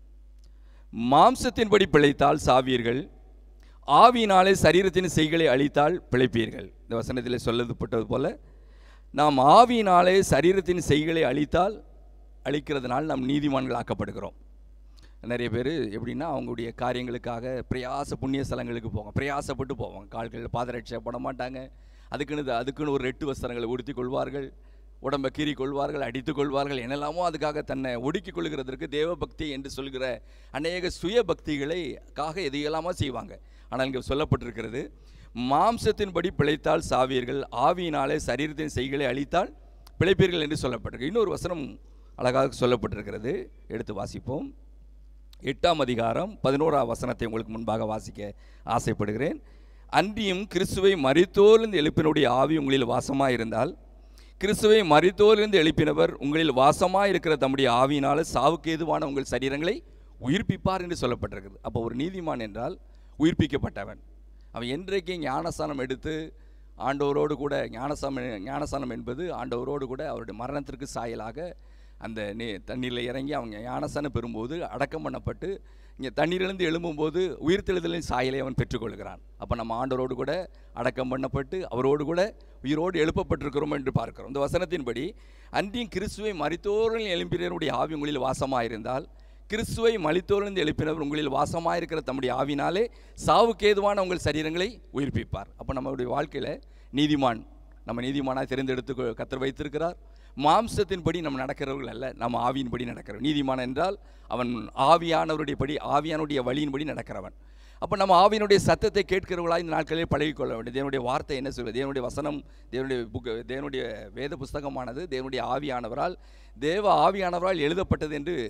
மாம்சத்தின்படி பிழைத்தால் சாவீர்கள், ஆவியினாலே சரீரத்தின் செய்களை அழித்தால் பிழைப்பீர்கள். இந்த வசனத்தில் சொல்லப்பட்டது போல, நாம் ஆவியினாலே சரீரத்தின் செய்களை அழித்தால் அழிக்கிறதுனால் நாம் நீதிமான்கள் ஆக்கப்படுகிறோம். நிறைய பேர் எப்படின்னா அவங்களுடைய காரியங்களுக்காக பிரயாச புண்ணிய ஸ்தலங்களுக்கு போவாங்க, பிரயாசப்பட்டு போவாங்க. கால்களில் பாதரட்சை போட மாட்டாங்க, அதுக்குன்னு அதுக்குன்னு ஒரு ரெட்டு வஸ்திரங்களை உடுத்தி கொள்வார்கள், உடம்பை கீறி கொள்வார்கள், அடித்து கொள்வார்கள், என்னெல்லாமோ அதுக்காக தன்னை ஒடுக்கி கொள்கிறதற்கு தேவபக்தி என்று சொல்கிற அநேக சுய பக்திகளைக்காக எதையெல்லாமோ செய்வாங்க. ஆனால் இங்கே சொல்லப்பட்டிருக்கிறது, மாம்சத்தின்படி பிழைத்தால் சாவீர்கள், ஆவியினாலே சரீரத்தின் செய்களை அழித்தால் பிழைப்பீர்கள் என்று சொல்லப்பட்டிருக்கு. இன்னொரு வசனம் அழகாக சொல்லப்பட்டிருக்கிறது, எடுத்து வாசிப்போம். எட்டாம் அதிகாரம் பதினோராம் வசனத்தை உங்களுக்கு முன்பாக வாசிக்க ஆசைப்படுகிறேன். அன்றியும் கிறிஸ்துவை மரித்தோரிலிருந்து எழுப்பினுடைய ஆவி உங்களில் வாசமாக இருந்தால், கிறிஸ்துவை மரித்தோரிலிருந்து எழுப்பினவர் உங்களில் வாசமாக இருக்கிற தம்முடைய ஆவியினால் சாவுக்கு ஏதுவான உங்கள் சரீரங்களை உயிர்ப்பிப்பார் என்று சொல்லப்பட்டிருக்கிறது. அப்போ ஒரு நீதிமான் என்றால் உயிர்ப்பிக்கப்பட்டவன். அவன் என்றைக்கு ஞானஸ்தானம் எடுத்து ஆண்டவரோடு கூட, ஞானஸ்தானம் ஞானஸ்தானம் என்பது ஆண்டவரோடு கூட அவருடைய மரணத்திற்கு சாயலாக அந்த நீ தண்ணீரில் இறங்கி அவங்க ஞானஸ்தானம் பெறும்போது அடக்கம் பண்ணப்பட்டு இங்கே தண்ணீரிலிருந்து எழும்பும்போது உயிர்த்தெழுதலின் சாயலை அவன் பெற்றுக்கொள்கிறான். அப்போ நம்ம ஆண்டவரோடு கூட அடக்கம் பண்ணப்பட்டு அவரோடு கூட உயிரோடு எழுப்பப்பட்டிருக்கிறோம் என்று பார்க்கிறோம். இந்த வசனத்தின்படி அன்றியும் கிறிஸ்துவை மரித்தோரில் எழுப்பினருடைய ஆவி உங்களில் வாசமாயிருந்தால், கிறிஸ்துவை மரித்தோரிலிருந்து எழுப்பினவர் உங்களில் வாசமாயிருக்கிற தம்முடைய ஆவினாலே சாவுக்கேதுவான உங்கள் சரீரங்களை உயிர்ப்பிப்பார். அப்போ நம்மளுடைய வாழ்க்கையில் நீதிமான், நம்ம நீதிமானாக தெரிந்தெடுத்து கர்த்தர் வைத்திருக்கிறார். மாம்சத்தின்படி நம்ம நடக்கிறவர்கள் அல்ல, நம்ம ஆவியின்படி நடக்கிறவன். நீதிமான் என்றால் அவன் ஆவியானவருடைய படி, ஆவியானுடைய வழியின்படி நடக்கிறவன். அப்போ நம்ம ஆவியினுடைய சத்தத்தை கேட்கிறவர்களாக இந்த நாட்களில் பழகிக்கொள்ள வேண்டும். தேவனுடைய வார்த்தை என்ன சொல்வது, தேவனுடைய வசனம், தேவனுடைய புக், தேவனுடைய வேத புஸ்தகமானது தேவனுடைய ஆவியானவரால், தேவ ஆவியானவரால் எழுதப்பட்டது என்று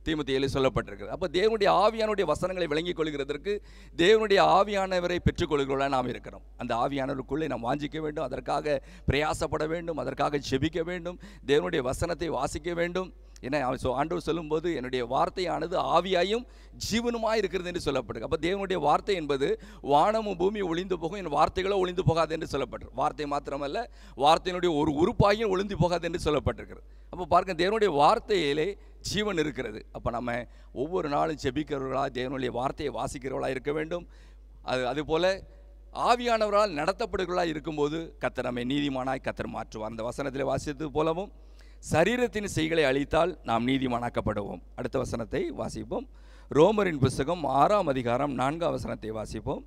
தீமோத்தேயுவிலே சொல்லப்பட்டிருக்கிறது. அப்போ தேவனுடைய ஆவியானுடைய வசனங்களை விளங்கிக் கொள்கிறதற்கு தேவனுடைய ஆவியானவரை பெற்றுக்கொள்கிறவர்களாக நாம் இருக்கிறோம். அந்த ஆவியானவருக்குள்ளே நாம் வாஞ்சிக்க வேண்டும், அதற்காக பிரயாசப்பட வேண்டும், அதற்காக ஜெபிக்க வேண்டும், தேவனுடைய வசனத்தை வாசிக்க வேண்டும். ஏன்னா ஆண்டவர் சொல்லும்போது என்னுடைய வார்த்தையானது ஆவியாயும் ஜீவனுமாய் இருக்கிறது என்று சொல்லப்பட்டிருக்கு. அப்போ தேவனுடைய வார்த்தை என்பது வானமும் பூமியும் ஒளிந்து போகும், என் வார்த்தைகளோ ஒளிந்து போகாது என்று சொல்லப்பட்டிருக்கு. வார்த்தை மாத்திரமல்ல, வார்த்தையினுடைய ஒரு உறுப்பாகியும் ஒளிந்து போகாது என்று சொல்லப்பட்டிருக்கிறது. அப்போ பார்க்க தேவனுடைய வார்த்தையிலே ஜீவன் இருக்கிறது. அப்போ நம்ம ஒவ்வொரு நாளும் ஜெபிக்கிறவர்களாக தேவனுடைய வார்த்தையை வாசிக்கிறவர்களாக இருக்க வேண்டும். அது அதுபோல் ஆவியானவர்களால் நடத்தப்படுகிறவர்களாக இருக்கும்போது கர்த்தர் நம்மை நீதிமானாய் கர்த்தர் மாற்றுவார். அந்த வசனத்தில் வாசித்தது போலவும் சரீரத்தின் செய்களை அழித்தால் நாம் நீதிமானாக்கப்படுவோம். அடுத்த வசனத்தை வாசிப்போம். ரோமரின் புஸ்தகம் ஆறாம் அதிகாரம் நான்காம் வசனத்தை வாசிப்போம்.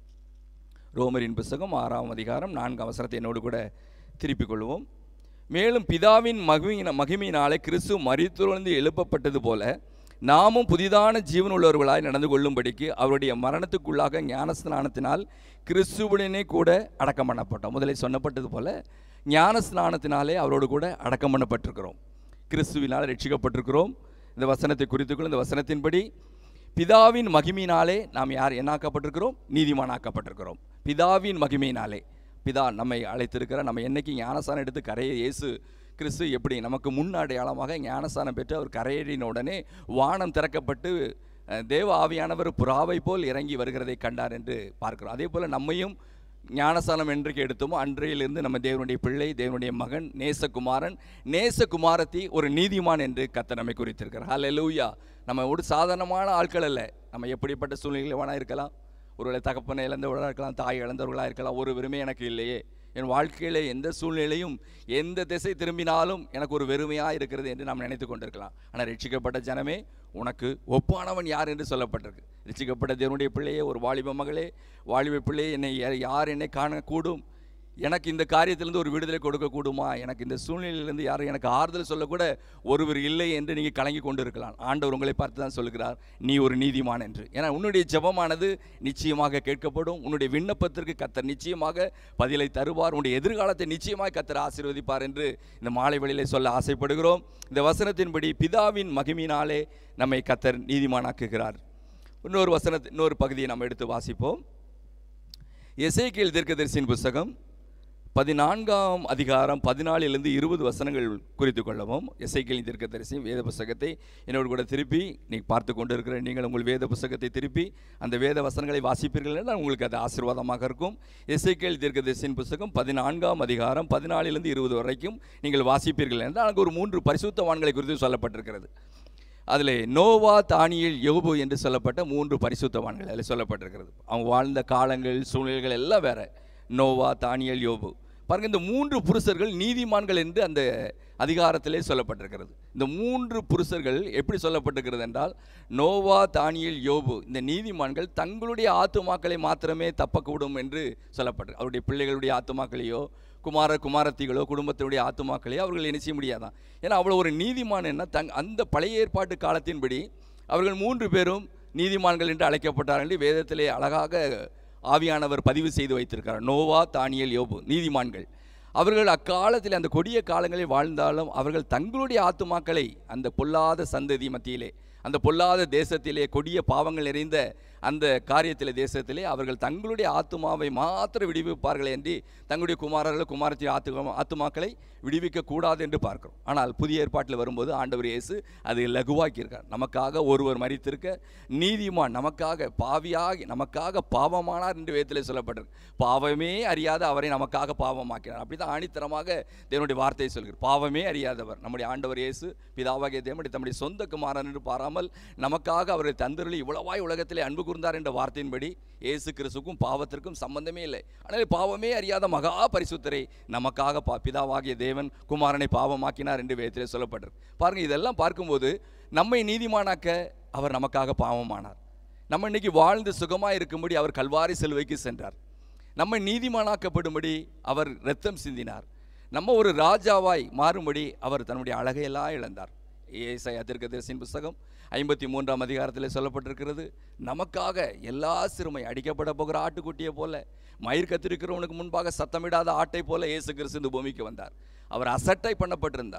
ரோமரின் புஸ்தகம் ஆறாம் அதிகாரம் நான்காம் வசனத்தை என்னோடு கூட திருப்பிக் கொள்வோம். மேலும் பிதாவின் மகிமையின மகிமையினாலே கிறிஸ்து மரித்தொழுந்து எழுப்பப்பட்டது போல நாமும் புதிதான ஜீவன் உள்ளவர்களாய் நடந்து கொள்ளும்படிக்கு அவருடைய மரணத்துக்குள்ளாக ஞானஸ்நானத்தினால் கிறிஸ்துவுடனே கூட அடக்கம் பண்ணப்பட்டோம். முதலில் சொன்னப்பட்டது போல ஞான ஸ்நானத்தினாலே அவரோடு கூட அடக்கம் பண்ணப்பட்டிருக்கிறோம். கிறிஸ்துவினால் ரட்சிக்கப்பட்டிருக்கிறோம். இந்த வசனத்தை குறித்துக்கொள்ள இந்த வசனத்தின்படி பிதாவின் மகிமையினாலே நாம் யார் என்னாக்கப்பட்டிருக்கிறோம்? நீதிமானாக்கப்பட்டிருக்கிறோம். பிதாவின் மகிமையினாலே பிதா நம்மை அழைத்திருக்கிறார். நம்ம என்னைக்கு ஞானஸ்நானம் எடுத்து கரையை இயேசு கிறிஸ்து எப்படி நமக்கு முன் அடையாளமாக ஞானஸ்நானம் பெற்று அவர் கரையேறின உடனே வானம் திறக்கப்பட்டு தேவ ஆவியானவர் புறாவை போல் இறங்கி வருகிறதை கண்டார் என்று பார்க்கிறோம். அதே போல் நம்மையும் ஞானஸ்நானம் என்றைக்கு எடுத்தோமோ அன்றையிலிருந்து நம்ம தேவனுடைய பிள்ளை, தேவனுடைய மகன், நேசகுமாரன், நேசகுமாரத்தி, ஒரு நீதிமான் என்று கர்த்தர் நம்மை குறித்திருக்கிறார். ஹல்லேலூயா. நம்ம ஒரு சாதாரணமான ஆட்கள் அல்ல. நம்ம எப்படிப்பட்ட சூழ்நிலையில் வேணா இருக்கலாம். ஒருவேளை தகப்பனை இழந்தவர்களாக இருக்கலாம், தாய் இழந்தவர்களாக இருக்கலாம். ஒரு வெறுமை எனக்கு இல்லையே, என் வாழ்க்கையில் எந்த சூழ்நிலையும் எந்த திசை திரும்பினாலும் எனக்கு ஒரு வெறுமையாக இருக்கிறது என்று நாம் நினைத்து கொண்டிருக்கலாம். ஆனால் ரட்சிக்கப்பட்ட ஜனமே, உனக்கு ஒப்பானவன் யார் என்று சொல்லப்பட்டிருக்கு. ரட்சிக்கப்பட்ட தேவனுடைய பிள்ளையே, ஒரு வாலிப மகளே, வாலிப பிள்ளையே, என்னை யார் என்னை காணக்கூடும்? எனக்கு இந்த காரியத்திலிருந்து ஒரு விடுதலை கொடுக்கக்கூடுமா? எனக்கு இந்த சூழ்நிலையிலிருந்து யாரும் எனக்கு ஆறுதல் சொல்லக்கூட ஒருவர் இல்லை என்று நீங்கள் கலங்கி கொண்டு இருக்கலாம். ஆண்டவர் உங்களை பார்த்து தான் சொல்கிறார், நீ ஒரு நீதிமான் என்று. ஏன்னா உன்னுடைய ஜெபமானது நிச்சயமாக கேட்கப்படும். உன்னுடைய விண்ணப்பத்திற்கு கர்த்தர் நிச்சயமாக பதிலை தருவார். உன்னுடைய எதிர்காலத்தை நிச்சயமாக கர்த்தர் ஆசீர்வதிப்பார் என்று இந்த மாலை வேளையிலே சொல்ல ஆசைப்படுகிறோம். இந்த வசனத்தின்படி பிதாவின் மகிமையினாலே நம்மை கர்த்தர் நீதிமானாக்குகிறார். இன்னொரு வசனத்தை இன்னொரு பகுதியை நம்ம எடுத்து வாசிப்போம். எசேக்கியேல் தீர்க்கதரிசியின் புஸ்தகம் பதினான்காம் அதிகாரம் பதினாலிலிருந்து இருபது வசனங்கள் குறித்து கொள்ளவும். எசேக்கியேல் தீர்க்கதரிசி வேத புஸ்தகத்தை என்னோடு கூட திருப்பி நீ பார்த்து கொண்டு இருக்கிற நீங்கள் உங்கள் வேத புஸ்தகத்தை திருப்பி அந்த வேத வசனங்களை வாசிப்பீர்கள் என்றால் உங்களுக்கு அது ஆசீர்வாதமாக இருக்கும். எசேக்கியேல் தீர்க்கதரிசியின் புஸ்தகம் பதினான்காம் அதிகாரம் பதினாலிலிருந்து இருபது வரைக்கும் நீங்கள் வாசிப்பீர்கள் என்றால் அங்கே ஒரு மூன்று பரிசுத்தவான்களை குறித்து சொல்லப்பட்டிருக்கிறது. அதில் நோவா, தானியேல், யோபு என்று சொல்லப்பட்ட மூன்று பரிசுத்தவான்கள் அதில் சொல்லப்பட்டிருக்கிறது. அவங்க வாழ்ந்த காலங்கள், சூழ்நிலைகள் எல்லாம் வேற. நோவா, தானியேல், யோபு பாருங்கள். இந்த மூன்று புருஷர்கள் நீதிமான்கள் என்று அந்த அதிகாரத்திலே சொல்லப்பட்டிருக்கிறது. இந்த மூன்று புருஷர்கள் எப்படி சொல்லப்பட்டிருக்கிறது என்றால், நோவா, தானியேல், யோபு இந்த நீதிமான்கள் தங்களுடைய ஆத்துமாக்களை மாத்திரமே தப்பக்கூடும் என்று சொல்லப்பட்டிருக்கு. அவருடைய பிள்ளைகளுடைய ஆத்துமாக்களையோ, குமார குமாரத்திகளோ, குடும்பத்தினுடைய ஆத்துமாக்களையோ அவர்கள் என்ன செய்ய முடியாதான். ஏன்னா அவ்வளோ ஒரு நீதிமான் என்ன தங் அந்த பழைய ஏற்பாட்டு காலத்தின்படி அவர்கள் மூன்று பேரும் நீதிமான்கள் என்று அழைக்கப்பட்டார்கள் என்று வேதத்திலே அழகாக ஆவியானவர் பதிவு செய்து வைத்திருக்கிறார். நோவா, தானியேல், யோபு நீதிமான்கள். அவர்கள் அக்காலத்தில் அந்த கொடிய காலங்களில் வாழ்ந்தாலும் அவர்கள் தங்களுடைய ஆத்துமாக்களை அந்த பொல்லாத சந்ததி மத்தியிலே, அந்த பொல்லாத தேசத்திலே, கொடிய பாவங்கள் நிறைந்த அந்த காரியத்திலே தேசத்திலே அவர்கள் தங்களுடைய ஆத்துமாவை மாத்திர விடுவிப்பார்கள் என்று தங்களுடைய குமாரர்கள் குமாரத்தின் ஆத்து ஆத்துமாக்களை விடுவிக்கக்கூடாது என்று பார்க்கிறோம். ஆனால் புதிய ஏற்பாட்டில் வரும்போது ஆண்டவர் இயேசு அது லகுவாக்கியிருக்கார். நமக்காக ஒருவர் மரித்திருக்க, நீதிமான் நமக்காக பாவியாகி நமக்காக பாவமானார் என்று வேதத்திலே சொல்லப்பட்டிருக்கு. பாவமே அறியாத அவரை நமக்காக பாவமாக்கினார். அப்படி தான் ஆணித்தரமாக தேவனுடைய வார்த்தையை சொல்கிறார். பாவமே அறியாதவர் நம்முடைய ஆண்டவர் இயேசு பிதாவாகிய தேவனுடைய தம்முடைய சொந்த குமாரன் என்று பாராமல் நமக்காக அவரை தந்தருளி இவ்வளவாய் உலகத்திலே அன்பு கூர்ந்தார் என்ற வார்த்தையின்படி இயேசு கிறிஸ்துவுக்கும் பாவத்திற்கும் சம்பந்தமே இல்லை. ஆனால் பாவமே அறியாத மகா பரிசுத்தரை நமக்காக பா பிதாவாகிய தேவன் குமாரனை பாவமாக்கினார் என்று வேதத்திலே சொல்லப்பட்டிருக்கு. பாருங்கள், இதெல்லாம் பார்க்கும்போது நம்மை நீதிமானாக்க அவர் நமக்காக பாவமானார். நம்ம இன்னைக்கு வாழ்ந்து சுகமாக இருக்கும்படி அவர் கல்வாரி சிலுவைக்கு சென்றார். நம்ம நீதிமானாக்கப்படும்படி அவர் இரத்தம் சிந்தினார். நம்ம ஒரு ராஜாவாய் மாறும்படி அவர் தன்னுடைய அழகையெல்லாம் இழந்தார். ஏசாயா தீர்க்கதரிசியின் புஸ்தகம் ஐம்பத்தி மூன்றாம் அதிகாரத்தில் சொல்லப்பட்டிருக்கிறது, நமக்காக எல்லா சிறுமை அடிக்கப்பட போகிற ஆட்டுக்குட்டியை போல, மயிர் கத்திருக்கிறவனுக்கு முன்பாக சத்தமிடாத ஆட்டை போல இயேசு கிறிஸ்து இந்த பூமிக்கு வந்தார். அவர் அசட்டை பண்ணப்பட்டிருந்தார்,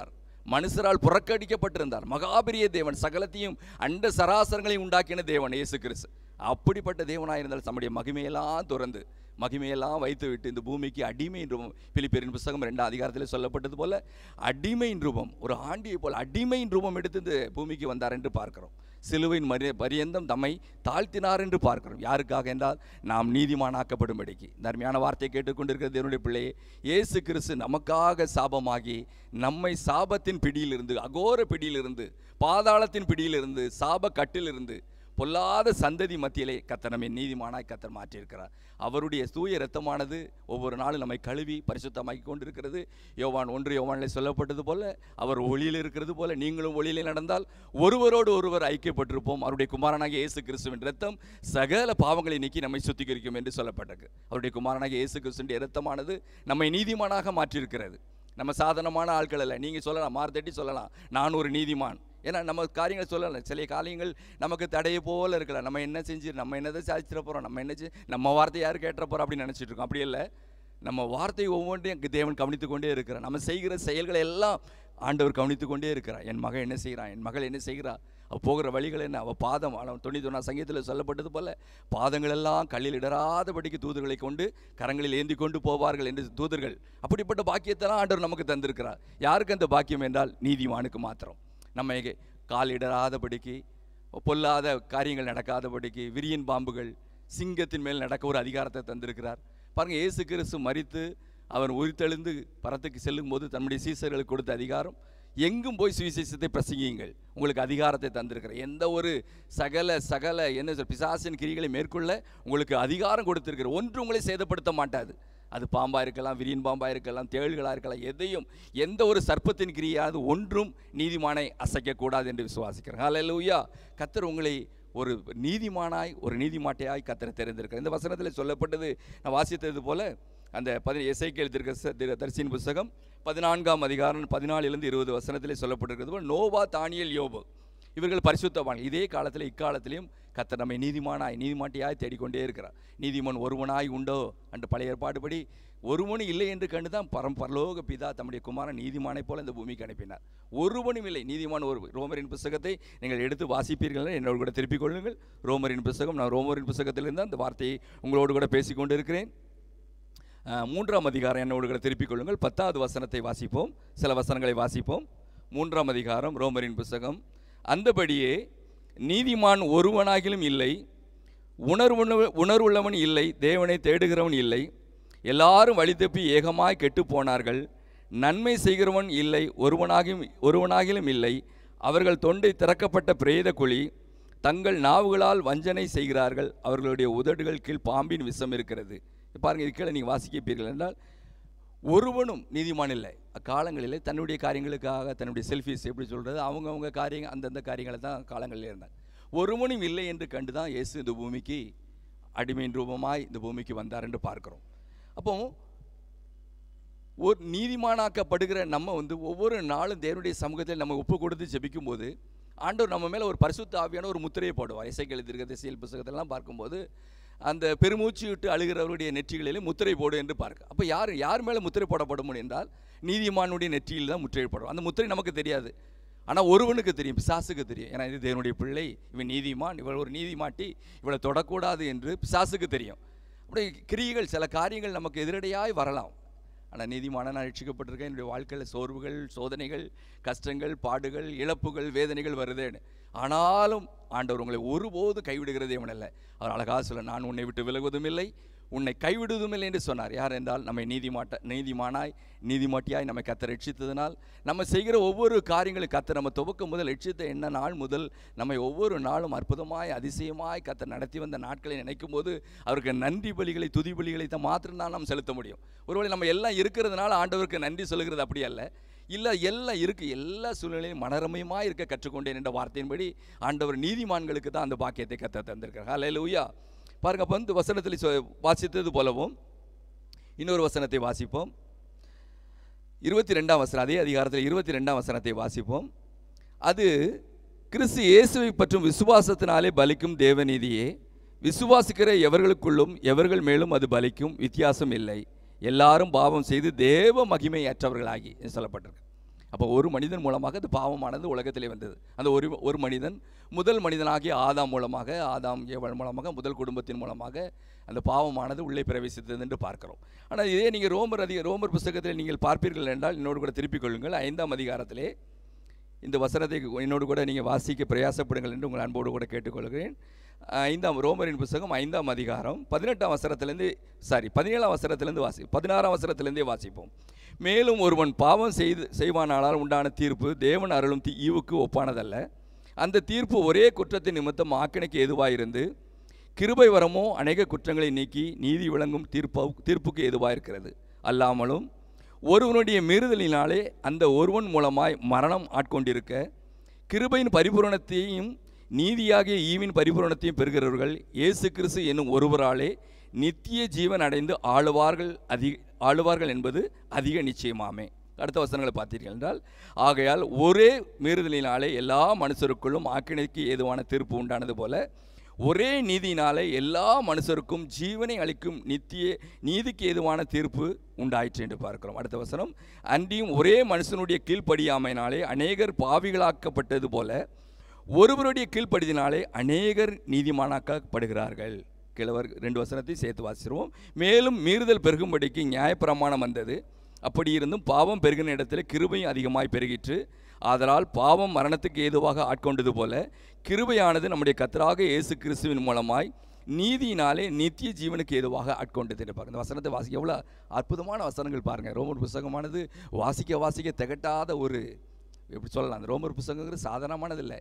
மனுஷரால் புறக்கணிக்கப்பட்டிருந்தார். மகாபெரிய தேவன், சகலத்தையும் அண்ட சராசரங்களையும் உண்டாக்கின தேவன் இயேசு கிறிஸ்து. அப்படிப்பட்ட தேவனாக இருந்தால் நம்முடைய மகிமையெல்லாம் துறந்து மகிமையெல்லாம் வைத்து விட்டு இந்த பூமிக்கு அடிமையின் ரூபம், பிலிப்பியரின் புத்தகம் ரெண்டாம் அதிகாரத்தில் சொல்லப்பட்டது போல அடிமையின் ரூபம், ஒரு ஆண்டியை போல் அடிமையின் ரூபம் எடுத்து இந்த பூமிக்கு வந்தார் என்று பார்க்கிறோம். சிலுவையின் மரிய பரியந்தம் தம்மை தாழ்த்தினார் என்று பார்க்கிறோம். யாருக்காக என்றால் நாம் நீதிமானாக்கப்படும்படிக்கு. தர்மையான வார்த்தையை கேட்டுக்கொண்டிருக்கிற தேவனுடைய பிள்ளையே, இயேசு கிறிஸ்து நமக்காக சாபமாகி நம்மை சாபத்தின் பிடியிலிருந்து, அகோர பிடியிலிருந்து, பாதாளத்தின் பிடியிலிருந்து, சாப கட்டிலிருந்து, பொல்லாத சந்ததி மத்தியிலே கர்த்தர் நம்மை நீதிமானாய் கர்த்தர் மாற்றியிருக்கிறார். அவருடைய தூய இரத்தமானது ஒவ்வொரு நாளும் நம்மை கழுவி பரிசுத்தமாக்கி கொண்டிருக்கிறது. யோவான் ஒன்று யோவானில் சொல்லப்பட்டது போல, அவர் ஒளியில் இருக்கிறது போல நீங்களும் ஒளியிலே நடந்தால் ஒருவரோடு ஒருவர் ஐக்கியப்பட்டிருப்போம். அவருடைய குமாரனாகிய இயேசு கிறிஸ்துவின் இரத்தம் சகல பாவங்களை நீக்கி நம்மை சுத்திகரிக்கும் என்று சொல்லப்பட்டது. அவருடைய குமாரனாகிய இயேசு கிறிஸ்துவின் இரத்தமானது நம்மை நீதிமானாக மாற்றியிருக்கிறது. நம்ம சாதாரணமான ஆட்கள் அல்ல. நீங்கள் சொல்லலாம், மார்த்தட்டி சொல்லலாம், நான் ஒரு நீதிமான். ஏன்னா நம்ம காரியங்கள் சொல்லலாம். சில காரியங்கள் நமக்கு தடையை போல் இருக்கலாம். நம்ம என்ன செஞ்சு நம்ம என்னதை சாதிச்சிட போகிறோம், நம்ம என்ன நம்ம வார்த்தை யார் கேட்டுற போகிறோம் அப்படின்னு நினச்சிட்டு இருக்கோம். அப்படி இல்லை. நம்ம வார்த்தை ஒவ்வொன்றையும் தேவன் கவனித்து கொண்டே இருக்கிறார். நம்ம செய்கிற செயல்களை எல்லாம் ஆண்டவர் கவனித்து கொண்டே இருக்கிறார். என் மகன் என்ன செய்கிறான், என் மகள் என்ன செய்கிறா, அவள் போகிற வழிகள் என்ன, அவள் பாதம், அவன் தொண்ணூத்தி ஒன்றாம் சங்கீதத்தில் சொல்லப்பட்டது போல பாதங்கள் எல்லாம் கல்லில் இடராதபடிக்கு தூதர்களை கொண்டு கரங்களில் ஏந்தி கொண்டு போவார்கள் என்று தூதர்கள். அப்படிப்பட்ட பாக்கியத்தெல்லாம் ஆண்டவர் நமக்கு தந்திருக்கிறார். யாருக்கு அந்த பாக்கியம் என்றால் நீதிமானுக்கு மாத்திரம். நம்ம கால் இடராதபடிக்கு, பொல்லாத காரியங்கள் நடக்காதபடிக்கு, விரியன் பாம்புகள் சிங்கத்தின் மேல் நடக்க ஒரு அதிகாரத்தை தந்திருக்கிறார். பாருங்கள், இயேசு கிறிஸ்து மரித்து அவர் உயிர்த்தெழுந்து பரத்துக்கு செல்லும் போது தன்னுடைய சீசர்களுக்கு கொடுத்த அதிகாரம், எங்கும் போய் சுவிசேஷத்தை பிரசங்கியுங்கள், உங்களுக்கு அதிகாரத்தை தந்திருக்கிறார். எந்த ஒரு சகல சகல என்ன சொல் பிசாசின் கிரிகளை மேற்கொள்ள உங்களுக்கு அதிகாரம் கொடுத்திருக்கிற. ஒன்று உங்களை சேதப்படுத்த மாட்டாது. அது பாம்பாக இருக்கலாம், விரியன் பாம்பாக இருக்கலாம், தேள்களாக இருக்கலாம், எதையும் எந்த ஒரு சர்ப்பத்தின் கிரியாவது ஒன்றும் நீதிமானை அசைக்கக்கூடாது என்று விசுவாசிக்கிறேன். ஹல்லேலூயா. கர்த்தர் உங்களை ஒரு நீதிமானாய், ஒரு நீதிமாட்டையாய் கர்த்தர் தெரிந்திருக்கிறார். இந்த வசனத்தில் சொல்லப்பட்டது நான் வாசித்தது போல, அந்த பதி எசேக்கியேல் தீர்க்க தரிசியின் புத்தகம் பதினான்காம் அதிகாரம் பதினாலிலிருந்து இருபது வசனத்திலே சொல்லப்பட்டிருக்கிறது போல், நோவா, தானியேல், யோபு இவர்கள் பரிசுத்தவான்கள். இதே காலத்தில் இக்காலத்திலையும் கர்த்தர் நம்மை நீதிமானாய் நீதிமாட்டியாய் தேடிக்கொண்டே இருக்கிறார். நீதிமான் ஒருவனாய் உண்டோ என்று பழைய ஏற்பாடுபடி ஒருவனும் இல்லை என்று கண்டு தான் பரம் பரலோக பிதா தம்முடைய குமாரன் நீதிமானை போல இந்த பூமிக்கு அனுப்பினார். ஒருவனும் இல்லை, நீதிமான் ஒரு. ரோமரின் புத்தகத்தை நீங்கள் எடுத்து வாசிப்பீர்கள், என்னோடு கூட திருப்பிக் கொள்ளுங்கள். ரோமரின் புத்தகம், நான் ரோமரின் புத்தகத்திலிருந்து அந்த வார்த்தையை உங்களோடு கூட பேசிக்கொண்டு இருக்கிறேன். மூன்றாம் அதிகாரம் என்னோடு கூட திருப்பிக் கொள்ளுங்கள். பத்தாவது வசனத்தை வாசிப்போம், சில வசனங்களை வாசிப்போம். மூன்றாம் அதிகாரம் ரோமரின் புத்தகம். அந்தபடியே நீதிமான் ஒருவனாகிலும் இல்லை, உணர்வு உணர்வுள்ளவன் இல்லை, தேவனை தேடுகிறவன் இல்லை, எல்லாரும் வழி தப்பி ஏகமாய் கெட்டு போனார்கள், நன்மை செய்கிறவன் இல்லை, ஒருவனாகியும் ஒருவனாகிலும் இல்லை, அவர்கள் தொண்டை திறக்கப்பட்ட பிரேத குழி, தங்கள் நாவுகளால் வஞ்சனை செய்கிறார்கள், அவர்களுடைய உதடுகள் கீழ் பாம்பின் விஷம் இருக்கிறது. பாருங்கள், இது கீழே நீங்கள் வாசிக்கப்பீர்கள் என்றால் ஒருவனும் நீதிமான் இல்லை. அக்காலங்களிலே தன்னுடைய காரியங்களுக்காக, தன்னுடைய செல்ஃபிஸ் எப்படி சொல்கிறது, அவங்கவுங்க காரியங்கள் அந்தந்த காரியங்களை தான் காலங்களில் இருந்தாங்க. ஒருவனும் இல்லை என்று கண்டு தான் இயேசு இந்த பூமிக்கு அடிமையின் ரூபமாய் இந்த பூமிக்கு வந்தார் என்று பார்க்கிறோம். அப்போ ஒரு நீதிமானாக்கப்படுகிற நம்ம வந்து ஒவ்வொரு நாளும் தேவனுடைய சமூகத்தில் நம்ம ஒப்பு கொடுத்து ஜெபிக்கும் போது ஆண்டவர் நம்ம மேலே ஒரு பரிசுத்த ஆவியான ஒரு முத்திரையை போடுவார். எசேக்கியேல் தீர்க்கதரிசியின் புத்தகத்திலலாம் பார்க்கும்போது அந்த பெருமூச்சு விட்டு அழுகிறவருடைய நெற்றிகளிலே முத்திரை போடு என்று பார்க்க. அப்போ யார் யார் மேலே முத்திரை போடப்படும் என்றால் நீதிமானுடைய நெற்றியில் தான் முத்திரை போடும். அந்த முத்திரை நமக்கு தெரியாது, ஆனால் ஒருவனுக்கு தெரியும், பிசாசுக்கு தெரியும். ஏன்னா இது தேவனுடைய பிள்ளை, இவன் நீதிமான், இவள் ஒரு நீதிமாட்டி, இவளை தொடக்கூடாது என்று பிசாசுக்கு தெரியும். அப்படி கிரியைகள், சில காரியங்கள் நமக்கு எதிரடையாய் வரலாம். ஆனால் நீதிமான நான் ரட்சிக்கப்பட்டிருக்கேன், என்னுடைய வாழ்க்கையில் சோர்வுகள், சோதனைகள், கஷ்டங்கள், பாடுகள், இழப்புகள், வேதனைகள் வருதேன்னு. ஆனாலும் ஆண்டவர் உங்களை ஒருபோதும் கைவிடுகிறதே அவன் அல்ல. அவர் அழகாக சொல்ல, நான் உன்னை விட்டு விலகுவதும் இல்லை, உன்னை கைவிடுவதும் இல்லை என்று சொன்னார். யார் என்றால் நம்மை நீதிமாட்ட நீதிமானாய் நீதிமாட்டியாய் நம்மை கர்த்தர் ரட்சித்ததனால் நம்ம செய்கிற ஒவ்வொரு காரியங்களும் கர்த்தர் நம்ம துவக்கம் முதல் ரட்சித்த என்ன நாள் முதல் நம்மை ஒவ்வொரு நாளும் அற்புதமாய் அதிசயமாய் கர்த்தர் நடத்தி வந்த நாட்களை நினைக்கும் போது அவருக்கு நன்றி பலிகளை, துதி பலிகளை தான் மாத்திரம்தான் நாம் செலுத்த முடியும். ஒருவேளை நம்ம எல்லாம் இருக்கிறதுனால ஆண்டவருக்கு நன்றி சொல்லுகிறது அப்படி அல்ல. இல்லை, எல்லாம் இருக்குது, எல்லா சூழ்நிலையும் மனரமயமாக இருக்க கற்றுக்கொண்டேன் என்ற வார்த்தையின்படி ஆண்டவர் நீதிமான்களுக்கு தான் அந்த பாக்கியத்தை கர்த்தர் தந்திருக்கிறார். ஹல்லேலூயா. பாருங்க, அப்போ வந்து வசனத்தில் வாசித்தது போலவும் இன்னொரு வசனத்தை வாசிப்போம். இருபத்தி ரெண்டாம் வசனம், அதே அதிகாரத்தில் இருபத்தி ரெண்டாம் வசனத்தை வாசிப்போம். அது கிறிஸ்து இயேசுவை பற்றும் விசுவாசத்தினாலே பலிக்கும் தேவநீதியே, விசுவாசிக்கிற எவர்களுக்குள்ளும் எவர்கள் மேலும் அது பலிக்கும், வித்தியாசம் இல்லை, எல்லாரும் பாவம் செய்து தேவ மகிமை அற்றவர்களாகி சொல்லப்பட்டிருக்கு. அப்போ ஒரு மனிதன் மூலமாக அது பாவமானது உலகத்திலே வந்தது. அந்த ஒரு ஒரு மனிதன் முதல் மனிதனாகிய ஆதாம் மூலமாக, ஆதாம் ஏவாள் மூலமாக, முதல் குடும்பத்தின் மூலமாக அந்த பாவமானது உள்ளே பிரவேசித்தது என்று பார்க்கிறோம். ஆனால் இதே நீங்கள் ரோமர் அதிக ரோமர் புத்தகத்தில் நீங்கள் பார்ப்பீர்கள் என்றால் என்னோடு கூட திருப்பிக் கொள்ளுங்கள். ஐந்தாம் அதிகாரத்திலே இந்த வசனத்தை என்னோடு கூட நீங்கள் வாசிக்க பிரயாசப்படுங்கள் என்று உங்கள் அன்போடு கூட கேட்டுக்கொள்கிறேன். ஐந்தாம் ரோமரின் புத்தகம் ஐந்தாம் அதிகாரம் பதினெட்டாம் வசனத்திலேருந்து சாரி பதினேழாம் வசனத்திலேருந்து வாசி பதினாறாம் வசனத்திலேருந்தே வாசிப்போம். மேலும் ஒருவன் பாவம் செய்து செய்வானால் உண்டான தீர்ப்பு தேவன் அருளும் தீ ஈவுக்கு ஒப்பானதல்ல. அந்த தீர்ப்பு ஒரே குற்றத்தின் நிமித்தம் ஆக்கினைக்கு ஏதுவாயிருந்து கிருபை வரமோ அநேக குற்றங்களை நீக்கி நீதி விளங்கும் தீர்ப்பு தீர்ப்புக்கு ஏதுவாயிருக்கிறது. அல்லாமலும் ஒருவனுடைய மீறுதலினாலே அந்த ஒருவன் மூலமாய் மரணம் ஆட்கொண்டிருக்க கிருபையின் பரிபூரணத்தையும் நீதியாகிய ஈவின் பரிபூரணத்தையும் பெறுகிறவர்கள் இயேசு கிறிஸ்து என்னும் ஒருவராலே நித்திய ஜீவன் அடைந்து ஆளுவார்கள் அதிக ஆளுவார்கள் என்பது அதிக நிச்சயமாமே. அடுத்த வசனங்களை பார்த்தீர்கள் என்றால், ஆகையால் ஒரே மீறுதலினாலே எல்லா மனுஷருக்குள்ளும் ஆக்கினைக்கு ஏதுவான தீர்ப்பு உண்டானது போல ஒரே நீதியினாலே எல்லா மனுஷருக்கும் ஜீவனை அளிக்கும் நித்திய நீதிக்கு ஏதுவான தீர்ப்பு உண்டாயிற்று என்று பார்க்கிறோம். அடுத்த வசனம், அன்றியும் ஒரே மனுஷனுடைய கீழ்ப்படியாமையினாலே அநேகர் பாவிகளாக்கப்பட்டது போல ஒருவருடைய கீழ்ப்படிதினாலே அநேகர் நீதிமானாக்கப்படுகிறார்கள். கிழவர் ரெண்டு வசனத்தை சேர்த்து வாசிடுவோம். மேலும் மீறுதல் பெருகும்படிக்கு நியாயப்பிரமாணம் வந்தது. அப்படி இருந்தும் பாவம் பெருகின இடத்தில் கிருபையும் அதிகமாய் பெருகிற்று. ஆதலால் பாவம் மரணத்துக்கு ஏதுவாக ஆட்கொண்டது போல கிருபையானது நம்முடைய கர்த்தராக இயேசு கிறிஸ்துவின் மூலமாய் நீதியினாலே நித்திய ஜீவனுக்கு ஏதுவாக ஆட்கொண்டது என்று பாருங்கள். இந்த வசனத்தை வாசிக்க எவ்வளோ அற்புதமான வசனங்கள் பாருங்கள். ரோமர் புத்தகமானது வாசிக்க வாசிக்க திகட்டாத ஒரு எப்படி சொல்லலாம், அந்த ரோமர் புத்தகங்கிறது சாதாரணமானதில்லை.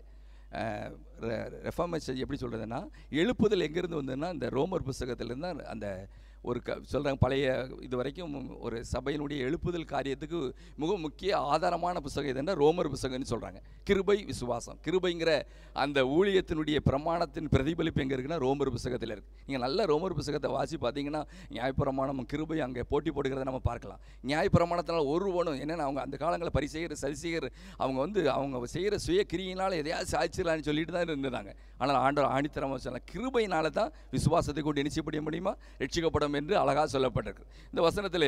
ரெஃபார்மேஷன் எப்படி சொல்கிறதுன்னா, எழுப்புதல் எங்கேருந்து வந்ததுன்னா இந்த ரோமர் புத்தகத்திலேருந்து அந்த ஒரு க சொல்கிறாங்க. பழைய இது வரைக்கும் ஒரு சபையினுடைய எழுப்புதல் காரியத்துக்கு மிக முக்கிய ஆதாரமான புத்தகம் எதுன்னா ரோமர் புத்தகம்னு சொல்கிறாங்க. கிருபை விசுவாசம், கிருபைங்கிற அந்த ஊழியத்தினுடைய பிரமாணத்தின் பிரதிபலிப்பு எங்கே இருக்குன்னா ரோமர் புத்தகத்தில் இருக்குது. நீங்கள் நல்ல ரோமர் புத்தகத்தை வாசி பார்த்தீங்கன்னா நியாயப்பிரமாணம் கிருபை அங்கே போட்டி போடுகிறத நம்ம பார்க்கலாம். நியாயப்பிரமாணத்தினால் ஒருவனும் என்னென்னா அவங்க அந்த காலங்களில் பரிசெய்கிற சரிசெய்கிற அவங்க வந்து அவங்க செய்கிற சுய கிரியினால் எதையாவது சாய்ச்சிடலான்னு சொல்லிட்டு தான் இருந்தாங்க. ஆனால் ஆண்டவர் ஆணித்தரமாக சொல்லலாம், கிருபையினால தான் விசுவாசத்தை கொண்டு நிச்சயப்பட முடியுமா, ரட்சிக்கப்படும் என்று அழகாக சொல்லப்பட்டிருக்கு. இந்த வசனத்திலே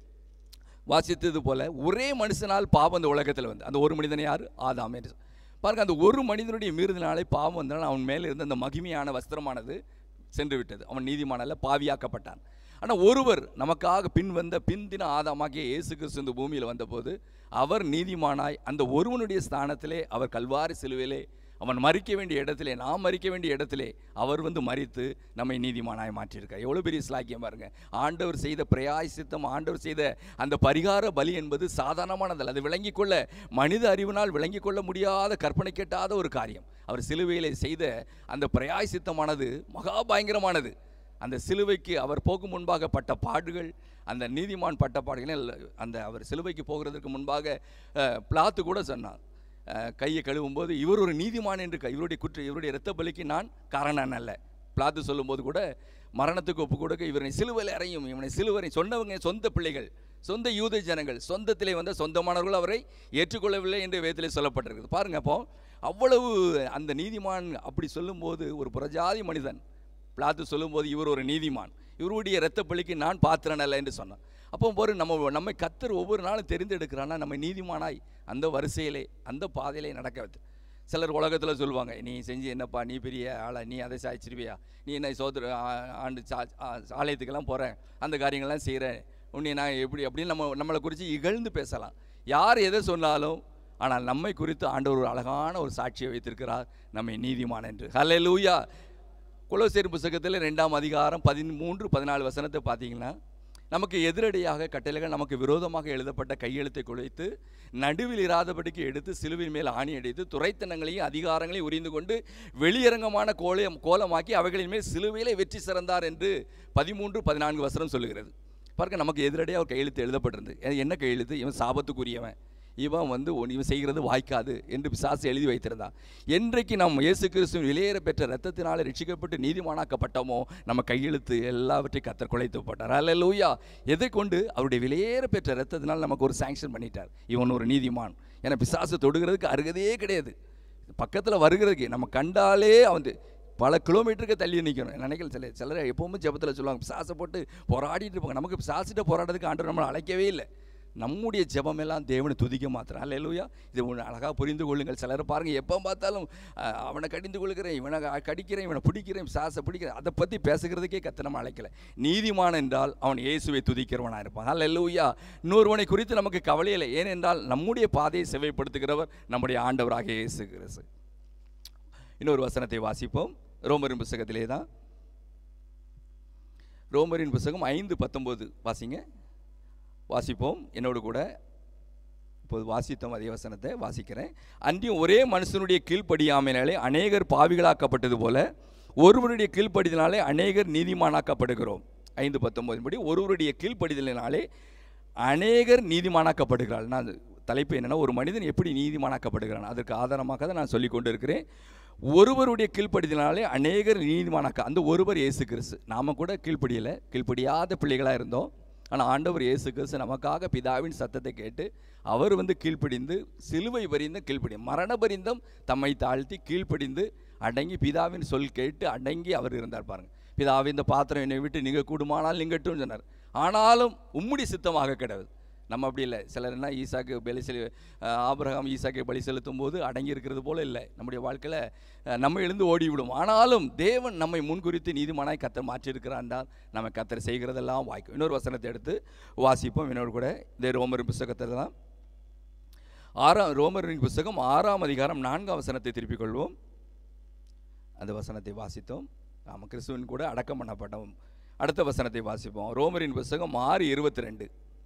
வாசித்தது போல ஒரே மனுஷனால் பாவம் இந்த உலகத்தில் வந்து அந்த ஒரு மனிதனை யார், ஆதாம் என்று பாருங்க. அந்த ஒரு மனிதனுடைய மீறுதலினாலே பாவம் வந்தால் அவன் மேலே இருந்த அந்த மகிமையான வஸ்திரமானது சென்று விட்டது. அவன் நீதிமானல்ல, பாவியாக்கப்பட்டான். ஆனால் ஒருவர் நமக்காக பின் வந்த பின்தின ஆதாமாகிய இயேசு கிறிஸ்து இந்த பூமியில் வந்தபோது அவர் நீதிமானாய் அந்த ஒருவனுடைய ஸ்தானத்திலே அவர் கல்வாரி சிலுவையிலே அவன் மறிக்க வேண்டிய இடத்திலே, நாம் மறிக்க வேண்டிய இடத்திலே அவர் வந்து மறித்து நம்மை நீதிமானாய் மாற்றியிருக்கார். எவ்வளோ பெரிய ஸ்லாக்கியம் பாருங்க. ஆண்டவர் செய்த பிரயாசித்தம், ஆண்டவர் செய்த அந்த பரிகார பலி என்பது சாதாரணமானதல்ல. அது விளங்கிக் கொள்ள மனித அறிவினால் விளங்கிக் கொள்ள முடியாத, கற்பனை கேட்டாத ஒரு காரியம். அவர் சிலுவையிலே செய்த அந்த பிரயாசித்தமானது மகா பயங்கரமானது. அந்த சிலுவைக்கு அவர் போகும் முன்பாக பட்ட பாடுகள், அந்த நீதிமான் பட்ட பாடுகள், அந்த அவர் சிலுவைக்கு போகிறதுக்கு முன்பாக பிலாத்து கூட சொன்னான், கையை கழுவும் போது இவர் ஒரு நீதிமான் என்று, இவருடைய குற்ற இவருடைய இரத்த பலிக்கு நான் காரணன் அல்ல. பிலாத்து சொல்லும்போது கூட மரணத்துக்கு ஒப்பு கொடுக்க இவரை சிலுவையில் அறையும், இவனை சிலுவரை சொன்னவங்க சொந்த பிள்ளைகள், சொந்த யூத ஜனங்கள், சொந்தத்திலே வந்த சொந்தமானவர்கள் அவரை ஏற்றுக்கொள்ளவில்லை என்று வேதத்திலே சொல்லப்பட்டிருக்குது. பாருங்க, அப்போ அவ்வளவு அந்த நீதிமான் அப்படி சொல்லும்போது ஒரு புறஜாதி மனிதன் பிலாத்து சொல்லும்போது இவர் ஒரு நீதிமான், இவருடைய இரத்த பலிக்கு நான் பாத்திரன் அல்ல என்று சொன்னான். அப்போ ஒரு நம்ம நம்மை கர்த்தர் ஒவ்வொரு நாளும் தெரிந்தெடுக்கிறான்னா நம்ம நீதிமானாய் அந்த வரிசையிலே அந்த பாதையிலே நடக்க வைத்து. சிலர் உலகத்தில் சொல்லுவாங்க, நீ செஞ்சு என்னப்பா, நீ பெரிய ஆளா, நீ அதை சாய்ச்சிருவியா, நீ என்ன சோதர ஆண்டு சா ஆலயத்துக்கெல்லாம் போகிறேன், அந்த காரியங்கள்லாம் செய்கிறேன், உன்னை நான் எப்படி அப்படின்னு நம்ம நம்மளை குறித்து இகழ்ந்து பேசலாம். யார் எதை சொன்னாலும், ஆனால் நம்மை குறித்து ஆண்டவர் ஒரு அழகான ஒரு சாட்சியை வைத்திருக்கிறார், நம்மை நீதிமான் என்று. ஹல்லேலூயா. கொலோசியர் புத்தகத்தில் ரெண்டாம் அதிகாரம் பதிமூன்று பதினாலு வசனத்தை பார்த்தீங்கன்னா, நமக்கு எதிரடியாக கட்டளைகள் நமக்கு விரோதமாக எழுதப்பட்ட கையெழுத்தை குலைத்து நடுவில் இராதபடிக்கு எடுத்து சிலுவின் மேல் ஆணி அடித்து துரைத்தனங்களையும் அதிகாரங்களையும் உரிந்து கொண்டு வெளியரங்கமான கோலம் கோலமாக்கி அவைகளின் மேல் சிலுவையிலே வெற்றி சிறந்தார் என்று பதிமூன்று பதினான்கு வசனம் சொல்லுகிறது. பாருங்க, நமக்கு எதிரடியாக ஒரு கையெழுத்து எழுதப்பட்டிருந்து. என்ன கையெழுத்து? இவன் சாபத்துக்குரியவன், இவன் வந்து இவன் செய்கிறது வாய்க்காது என்று பிசாசு எழுதி வைத்திருந்தான். என்றைக்கு நாம் இயேசு கிறிஸ்துவின் விலையேற பெற்ற இரத்தத்தினாலே ரட்சிக்கப்பட்டு நீதிமானாக்கப்பட்டோமோ நம்ம கையெழுத்து எல்லாவற்றையும் கர்த்தர் குலைத்து போட்டார். அல்லேலூயா. எதை கொண்டு? அவருடைய விலையேற பெற்ற இரத்தத்தினால் நமக்கு ஒரு சாங்ஷன் பண்ணிட்டார், இவன் ஒரு நீதிமான். ஏன்னா பிசாசு தொடுகிறதுக்கு அருகதையே கிடையாது, பக்கத்தில் வருகிறதுக்கு நம்ம கண்டாலே அவன் பல கிலோமீட்டருக்கு தள்ளி நிற்கணும். நினைக்கல சில சிலர் எப்போவுமே ஜெபத்தில் சொல்லுவாங்க, பிசாசை போட்டு போராடிட்டு இருப்பாங்க. நமக்கு பிசாசிட்ட போராடுறதுக்கு ஆண்டவர் நம்மளை அழைக்கவே இல்லை. நம்முடைய ஜெபமெல்லாம் தேவனை துதிக்க மாத்திரம். அல்லேலூயா. இது ஒன்று அழகாக புரிந்து கொள்ளுங்கள். சிலர் பாருங்கள், எப்போ பார்த்தாலும் அவனை கடிந்து கொள்கிறேன், இவனை கடிக்கிறேன், இவனை பிடிக்கிறேன், சாசை பிடிக்கிறேன், அதை பற்றி பேசுகிறதுக்கே கர்த்தர் நம்ம அழைக்கலை. நீதிமான் என்றால் அவன் இயேசுவை துதிக்கிறவனாக இருப்பான். அல்லேலூயா. இன்னொருவனை குறித்து நமக்கு கவலை இல்லை. ஏனென்றால் நம்முடைய பாதையை செவைப்படுத்துகிறவர் நம்முடைய ஆண்டவராக இயேசு கிறிஸ்து. இன்னொரு வசனத்தை வாசிப்போம். ரோமரின் புத்தகத்திலே தான், ரோமரின் புத்தகம் ஐந்து பத்தொம்போது வாசிங்க. வாசிப்போம் என்னோடு கூட. இப்போது வாசித்தோம் அதே வசனத்தை வாசிக்கிறேன். அன்றியும் ஒரே மனுஷனுடைய கீழ்ப்படியாமையினாலே அநேகர் பாவிகளாக்கப்பட்டது போல ஒருவருடைய கீழ்ப்படிதனாலே அநேகர் நீதிமானாக்கப்படுகிறோம். ஐந்து பத்தொன்பதின் படி ஒருவருடைய கீழ்ப்படிதலினாலே அநேகர் நீதிமானாக்கப்படுகிறாள். நான் தலைப்பு என்னென்னா, ஒரு மனிதன் எப்படி நீதிமானாக்கப்படுகிறான், அதற்கு ஆதாரமாக தான் நான் சொல்லி கொண்டு இருக்கிறேன். ஒருவருடைய கீழ்ப்படிதனாலே அநேகர் நீதிமானாக்க, அந்த ஒருவர் இயேசு கிறிஸ்து. நாம் கூட கீழ்ப்படியலை, கீழ்ப்படியாத பிள்ளைகளாக இருந்தோம். ஆனால் ஆண்டவர் இயேசு கிறிஸ்து நமக்காக பிதாவின் சத்தத்தை கேட்டு அவர் வந்து கீழ்ப்படிந்து சிலுவை பரிந்த கீழ்ப்படி மரண பரிந்தம் தம்மை தாழ்த்தி கீழ்ப்படிந்து அடங்கி பிதாவின் சொல் கேட்டு அடங்கி அவர் இருந்தார். பாருங்கள், பிதாவின் இந்த பாத்திரம் என்னை விட்டு நீங்கள் கூடுமானால் நீங்கட்டும் சொன்னார். ஆனாலும் உம்முடைய சித்தமாக கிடையாது. நம்ம அப்படி இல்லை. சிலர் என்ன, ஈசாக்கு பலி செலு ஆபிரகாம் ஈசாக்கை பலி செலுத்தும் போது அடங்கி இருக்கிறது போல இல்லை. நம்முடைய வாழ்க்கையில் நம்ம எழுந்து ஓடிவிடும். ஆனாலும் தேவன் நம்மை முன்குறித்து நீதிமானாய் கர்த்தர் மாற்றியிருக்கிறான்டால் நம்ம கர்த்தர் செய்கிறதெல்லாம் வாய்க்கும். இன்னொரு வசனத்தை எடுத்து வாசிப்போம் இன்னொரு கூட. இதே ரோமரின் புத்தகத்தில் தான், ஆறாம் ரோமரின் புத்தகம் ஆறாம் அதிகாரம் நான்காம் வசனத்தை திருப்பிக் கொள்வோம். அந்த வசனத்தை வாசித்தோம். நாம் கிறிஸ்துவின் கூட அடக்கம் பண்ணப்பட்டோம். அடுத்த வசனத்தை வாசிப்போம். ரோமரின் புத்தகம் ஆறு இருபத்தி ரெண்டு.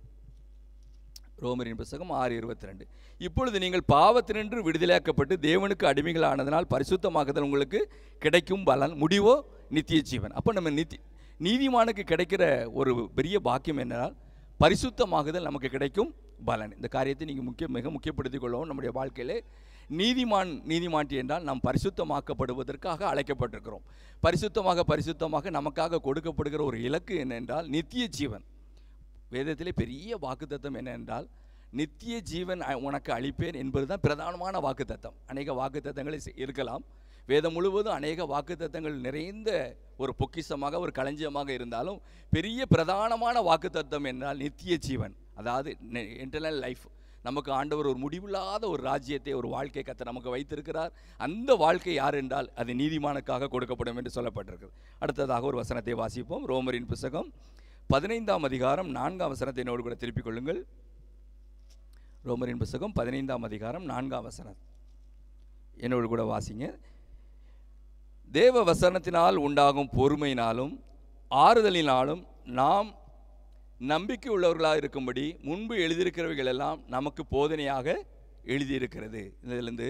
ரோமரின் புத்தகம் ஆறு இருபத்தி ரெண்டு. இப்பொழுது நீங்கள் பாவத்தினின்று விடுதலையாக்கப்பட்டு தேவனுக்கு அடிமைகளானதனால் பரிசுத்தமாக்குதல் உங்களுக்கு கிடைக்கும் பலன், முடிவோ நித்திய ஜீவன். அப்போ நம்ம நித்தி நீதிமானுக்கு கிடைக்கிற ஒரு பெரிய பாக்கியம் என்னன்னா, பரிசுத்தமாகுதல் நமக்கு கிடைக்கும் பலன். இந்த காரியத்தை நீங்கள் முக்கிய மிக முக்கியப்படுத்திக் கொள்ளவும். நம்முடைய வாழ்க்கையிலே நீதிமான் நீதிமாட்டி என்றால் நாம் பரிசுத்தமாக்கப்படுவதற்காக அழைக்கப்பட்டிருக்கிறோம். பரிசுத்தமாக பரிசுத்தமாக நமக்காக கொடுக்கப்படுகிற ஒரு இலக்கு என்னென்றால் நித்திய ஜீவன். வேதத்திலே பெரிய வாக்குத்தத்தம் என்னென்றால் நித்திய ஜீவன் உனக்கு அளிப்பேன் என்பது தான் பிரதானமான வாக்குத்தத்தம். அநேக வாக்குத்தத்தங்கள் இருக்கலாம். வேதம் முழுவதும் அநேக வாக்குத்தத்தங்கள் நிறைந்த ஒரு பொக்கிஷமாக ஒரு களஞ்சியமாக இருந்தாலும் பெரிய பிரதானமான வாக்குத்தத்தம் என்றால் நித்திய ஜீவன், அதாவது இன்டர்னல் லைஃப். நமக்கு ஆண்டவர் ஒரு முடிவில்லாத ஒரு ராஜ்யத்தை, ஒரு வாழ்க்கை கர்த்தர் நமக்கு வைத்திருக்கிறார். அந்த வாழ்க்கை யார் என்றால் அது நீதிமானுக்காக கொடுக்கப்படும் என்று சொல்லப்பட்டிருக்கு. அடுத்ததாக ஒரு வசனத்தை வாசிப்போம். ரோமரின் புத்தகம் பதினைந்தாம் அதிகாரம் நான்காம் வசனத்தை என்னோடு கூட திருப்பிக் கொள்ளுங்கள். ரோமரின் புத்தகம் பதினைந்தாம் அதிகாரம் நான்காம் வசனம் என்னோடு கூட வாசிங்க. தேவ வசனத்தினால் உண்டாகும் பொறுமையினாலும் ஆறுதலினாலும் நாம் நம்பிக்கை உள்ளவர்களாக இருக்கும்படி முன்பு எழுதியிருக்கிறவைகள் எல்லாம் நமக்கு போதனையாக எழுதியிருக்கிறது. இதிலிருந்து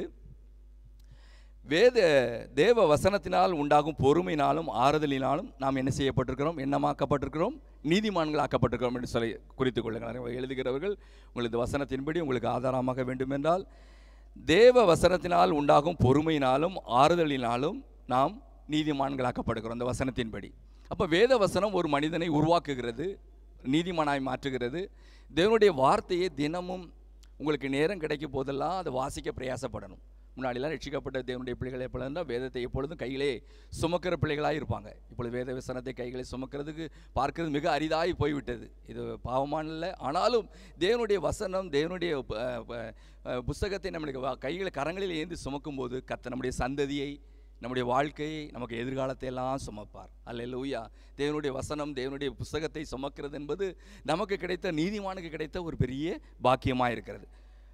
வேத தேவ வசனத்தினால் உண்டாகும் பொறுமையினாலும் ஆறுதலினாலும் நாம் என்ன செய்யப்பட்டிருக்கிறோம், என்னமாக்கப்பட்டிருக்கிறோம், நீதிமான்கள் ஆக்கப்பட்டிருக்கிறோம் என்று சொல்லி குறித்து கொள்ளுங்கள். எழுதுகிறவர்கள் உங்களது வசனத்தின்படி உங்களுக்கு ஆதாரமாக வேண்டுமென்றால் தேவ வசனத்தினால் உண்டாகும் பொறுமையினாலும் ஆறுதலினாலும் நாம் நீதிமான்களாக்கப்படுகிறோம் அந்த வசனத்தின்படி. அப்போ வேத வசனம் ஒரு மனிதனை உருவாக்குகிறது, நீதிமானாய் மாற்றுகிறது. தேவனுடைய வார்த்தையை தினமும் உங்களுக்கு நேரம் கிடைக்கும் போதெல்லாம் அதை வாசிக்க பிரயாசப்படணும். முன்னாடிலாம் ரட்சிக்கப்பட்ட தேவனுடைய பிள்ளைகள் எப்பொழுதும் வேதத்தை எப்பொழுதும் கையிலே சுமக்கிற பிள்ளைகளாக இருப்பாங்க. இப்பொழுது வேத வசனத்தை கைகளை சுமக்கிறதுக்கு பார்க்கறது மிக அரிதாகி போய்விட்டது. இது பாவமான இல்லை. ஆனாலும் தேவனுடைய வசனம், தேவனுடைய புஸ்தகத்தை நம்மளுக்கு கைகளை கரங்களில் ஏந்தி சுமக்கும் போது கர்த்தர் நம்முடைய சந்ததியை, நம்முடைய வாழ்க்கையை, நமக்கு எதிர்காலத்தை எல்லாம் சுமப்பார். அல்லேலூயா. தேவனுடைய வசனம், தேவனுடைய புஸ்தகத்தை சுமக்கிறது என்பது நமக்கு கிடைத்த, நீதிமானுக்கு கிடைத்த ஒரு பெரிய பாக்கியமாக இருக்கிறது.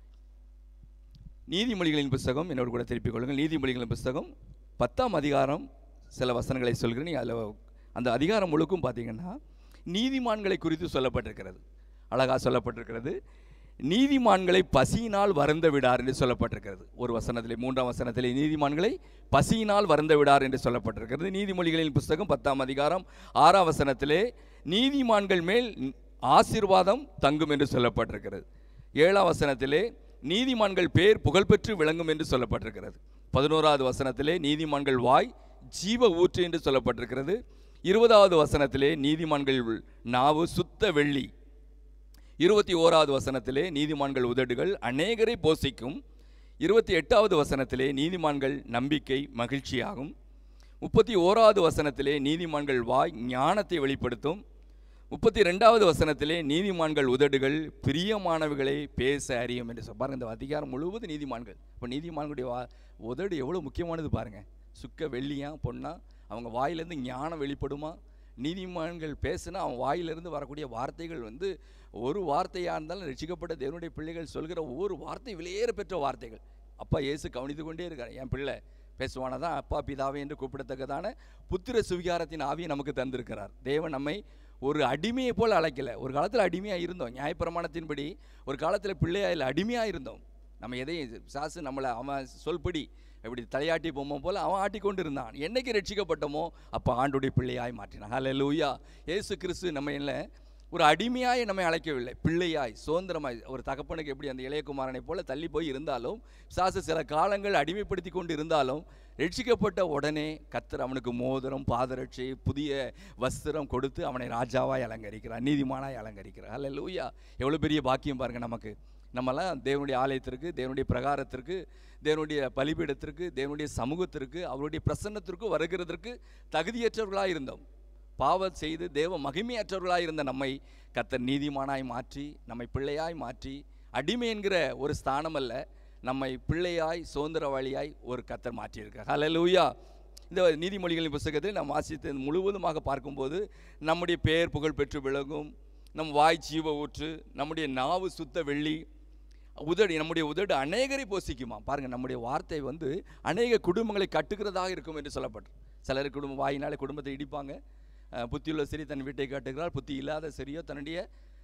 நீதிமொழிகளின் புஸ்தகம் என்னோடு கூட திருப்பிக் கொள்ளுங்கள். நீதிமொழிகளின் புஸ்தகம் பத்தாம் அதிகாரம் சில வசனங்களை சொல்கிறேன். அதில் அந்த அதிகாரம் முழுக்கும் பார்த்தீங்கன்னா நீதிமான்களை குறித்து சொல்லப்பட்டிருக்கிறது. அழகாக சொல்லப்பட்டிருக்கிறது. நீதிமான்களை பசியினால் வருந்த விடார் என்று சொல்லப்பட்டிருக்கிறது. ஒரு வசனத்திலே, மூன்றாம் வசனத்திலே நீதிமான்களை பசியினால் வருந்த விடார் என்று சொல்லப்பட்டிருக்கிறது. நீதிமொழிகளின் புஸ்தகம் பத்தாம் அதிகாரம் ஆறாம் வசனத்திலே நீதிமான்கள் மேல் ஆசீர்வாதம் தங்கும் என்று சொல்லப்பட்டிருக்கிறது. ஏழாம் வசனத்திலே நீதிமான்கள் பேர் புகழ்பெற்று விளங்கும் என்று சொல்லப்பட்டிருக்கிறது. பதினோராவது வசனத்திலே நீதிமான்கள் வாய் ஜீவ ஊற்று என்று சொல்லப்பட்டிருக்கிறது. இருபதாவது வசனத்திலே நீதிமான்கள் நாவு சுத்த வெள்ளி. இருபத்தி ஓராவது வசனத்திலே நீதிமான்கள் உதடுகள் அநேகரை போஷிக்கும். இருபத்தி எட்டாவது வசனத்திலே நீதிமான்கள் நம்பிக்கை மகிழ்ச்சியாகும். முப்பத்தி ஓராவது வசனத்திலே நீதிமான்கள் வாய் ஞானத்தை வெளிப்படுத்தும். முப்பத்தி ரெண்டாவது வசனத்திலே நீதிமான்கள் உதடுகள் பிரியமானவைகளை பேச அறியும் என்று சொல். பாருங்க, இந்த அதிகாரம் முழுவதும் நீதிமான்கள். இப்போ நீதிமான்களுடைய வா உதடு எவ்வளோ முக்கியமானது பாருங்கள். சுக்க வெள்ளியா பொண்ணா அவங்க வாயிலேருந்து ஞானம் வெளிப்படுமா? நீதிமான்கள் பேசுனா அவன் வாயிலிருந்து வரக்கூடிய வார்த்தைகள் வந்து ஒரு வார்த்தையாக இருந்தாலும் ரட்சிக்கப்பட்ட தேவனுடைய பிள்ளைகள் சொல்கிற ஒவ்வொரு வார்த்தை விலையேற பெற்ற வார்த்தைகள். அப்பா இயேசு கவனித்து கொண்டே இருக்கார். என் பிள்ளை பேசுவானதான் அப்பா பிதாவே என்று கூப்பிடத்தக்கதான புத்திர சுவிகாரத்தின் ஆவியை நமக்கு தந்திருக்கிறார். தேவன் நம்மை ஒரு அடிமையை போல் அழைக்கலை. ஒரு காலத்தில் அடிமையாக இருந்தோம். நியாயப்பிரமாணத்தின்படி ஒரு காலத்தில் பிள்ளையாயில் அடிமையாக இருந்தோம். நம்ம எதையும் சாசு நம்மளை அவன் சொல்படி இப்படி தலையாட்டி பொம்மை போல் அவன் ஆட்டிக்கொண்டு இருந்தான். என்னைக்கு ரட்சிக்கப்பட்டோமோ அப்போ ஆண்டுடைய பிள்ளையாய் மாற்றினான். ஹல்லேலூயா. இயேசு கிறிஸ்து நம்ம என்ன ஒரு அடிமையாய் நம்மை அழைக்கவில்லை, பிள்ளையாய் சுதந்திரமாய். ஒரு தகப்பனுக்கு எப்படி அந்த இளையகுமாரனை போல தள்ளி போய் இருந்தாலும் சாசு சில காலங்கள் அடிமைப்படுத்தி கொண்டு இருந்தாலும் ரட்சிக்கப்பட்ட உடனே கர்த்தர் அவனுக்கு மோதிரம் பாதரட்சை புதிய வஸ்திரம் கொடுத்து அவனை ராஜாவாய் அலங்கரிக்கிறார், நீதிமானாய் அலங்கரிக்கிறார். ஹல்லேலூயா. எவ்வளோ பெரிய பாக்கியம் பாருங்கள் நமக்கு. நம்மலாம் தேவனுடைய ஆலயத்திற்கு, தேவனுடைய பிரகாரத்திற்கு, தேவனுடைய பலிபீடத்திற்கு, தேவனுடைய சமூகத்திற்கு, அவருடைய பிரசன்னத்திற்கு வருகிறதற்கு தகுதியற்றவர்களாக இருந்தோம். பாவம் செய்து தேவ மகிமையற்றவர்களாக இருந்த நம்மை கர்த்தர் நீதிமானாய் மாற்றி நம்மை பிள்ளையாய் மாற்றி, அடிமை என்கிற ஒரு ஸ்தானம் அல்ல, நம்மை பிள்ளையாய் சுதந்திரவாளியாய் ஒரு கர்த்தர் மாற்றியிருக்கார். ஹல்லேலூயா. இந்த நீதிமொழிகளின் புத்தகத்தில் நாம் வாசித்து முழுவதுமாக பார்க்கும்போது நம்முடைய பெயர் புகழ் பெற்று விளங்கும், நம் வாய் ஜீவ ஊற்று, நம்முடைய நாவு சுத்த வெள்ளி, உதடு நம்முடைய உதடு அநேகரை போஷிக்குமா. பாருங்கள், நம்முடைய வார்த்தை வந்து அநேக குடும்பங்களை கட்டுகிறதாக இருக்கும் என்று சொல்லப்பட்டு. சிலர் குடும்பம் வாயினாலே குடும்பத்தை இடிப்பாங்க. புத்தியுள்ள சரி தன் வீட்டை காட்டுகிறாள், புத்தி இல்லாத சரியோ தன்னுடைய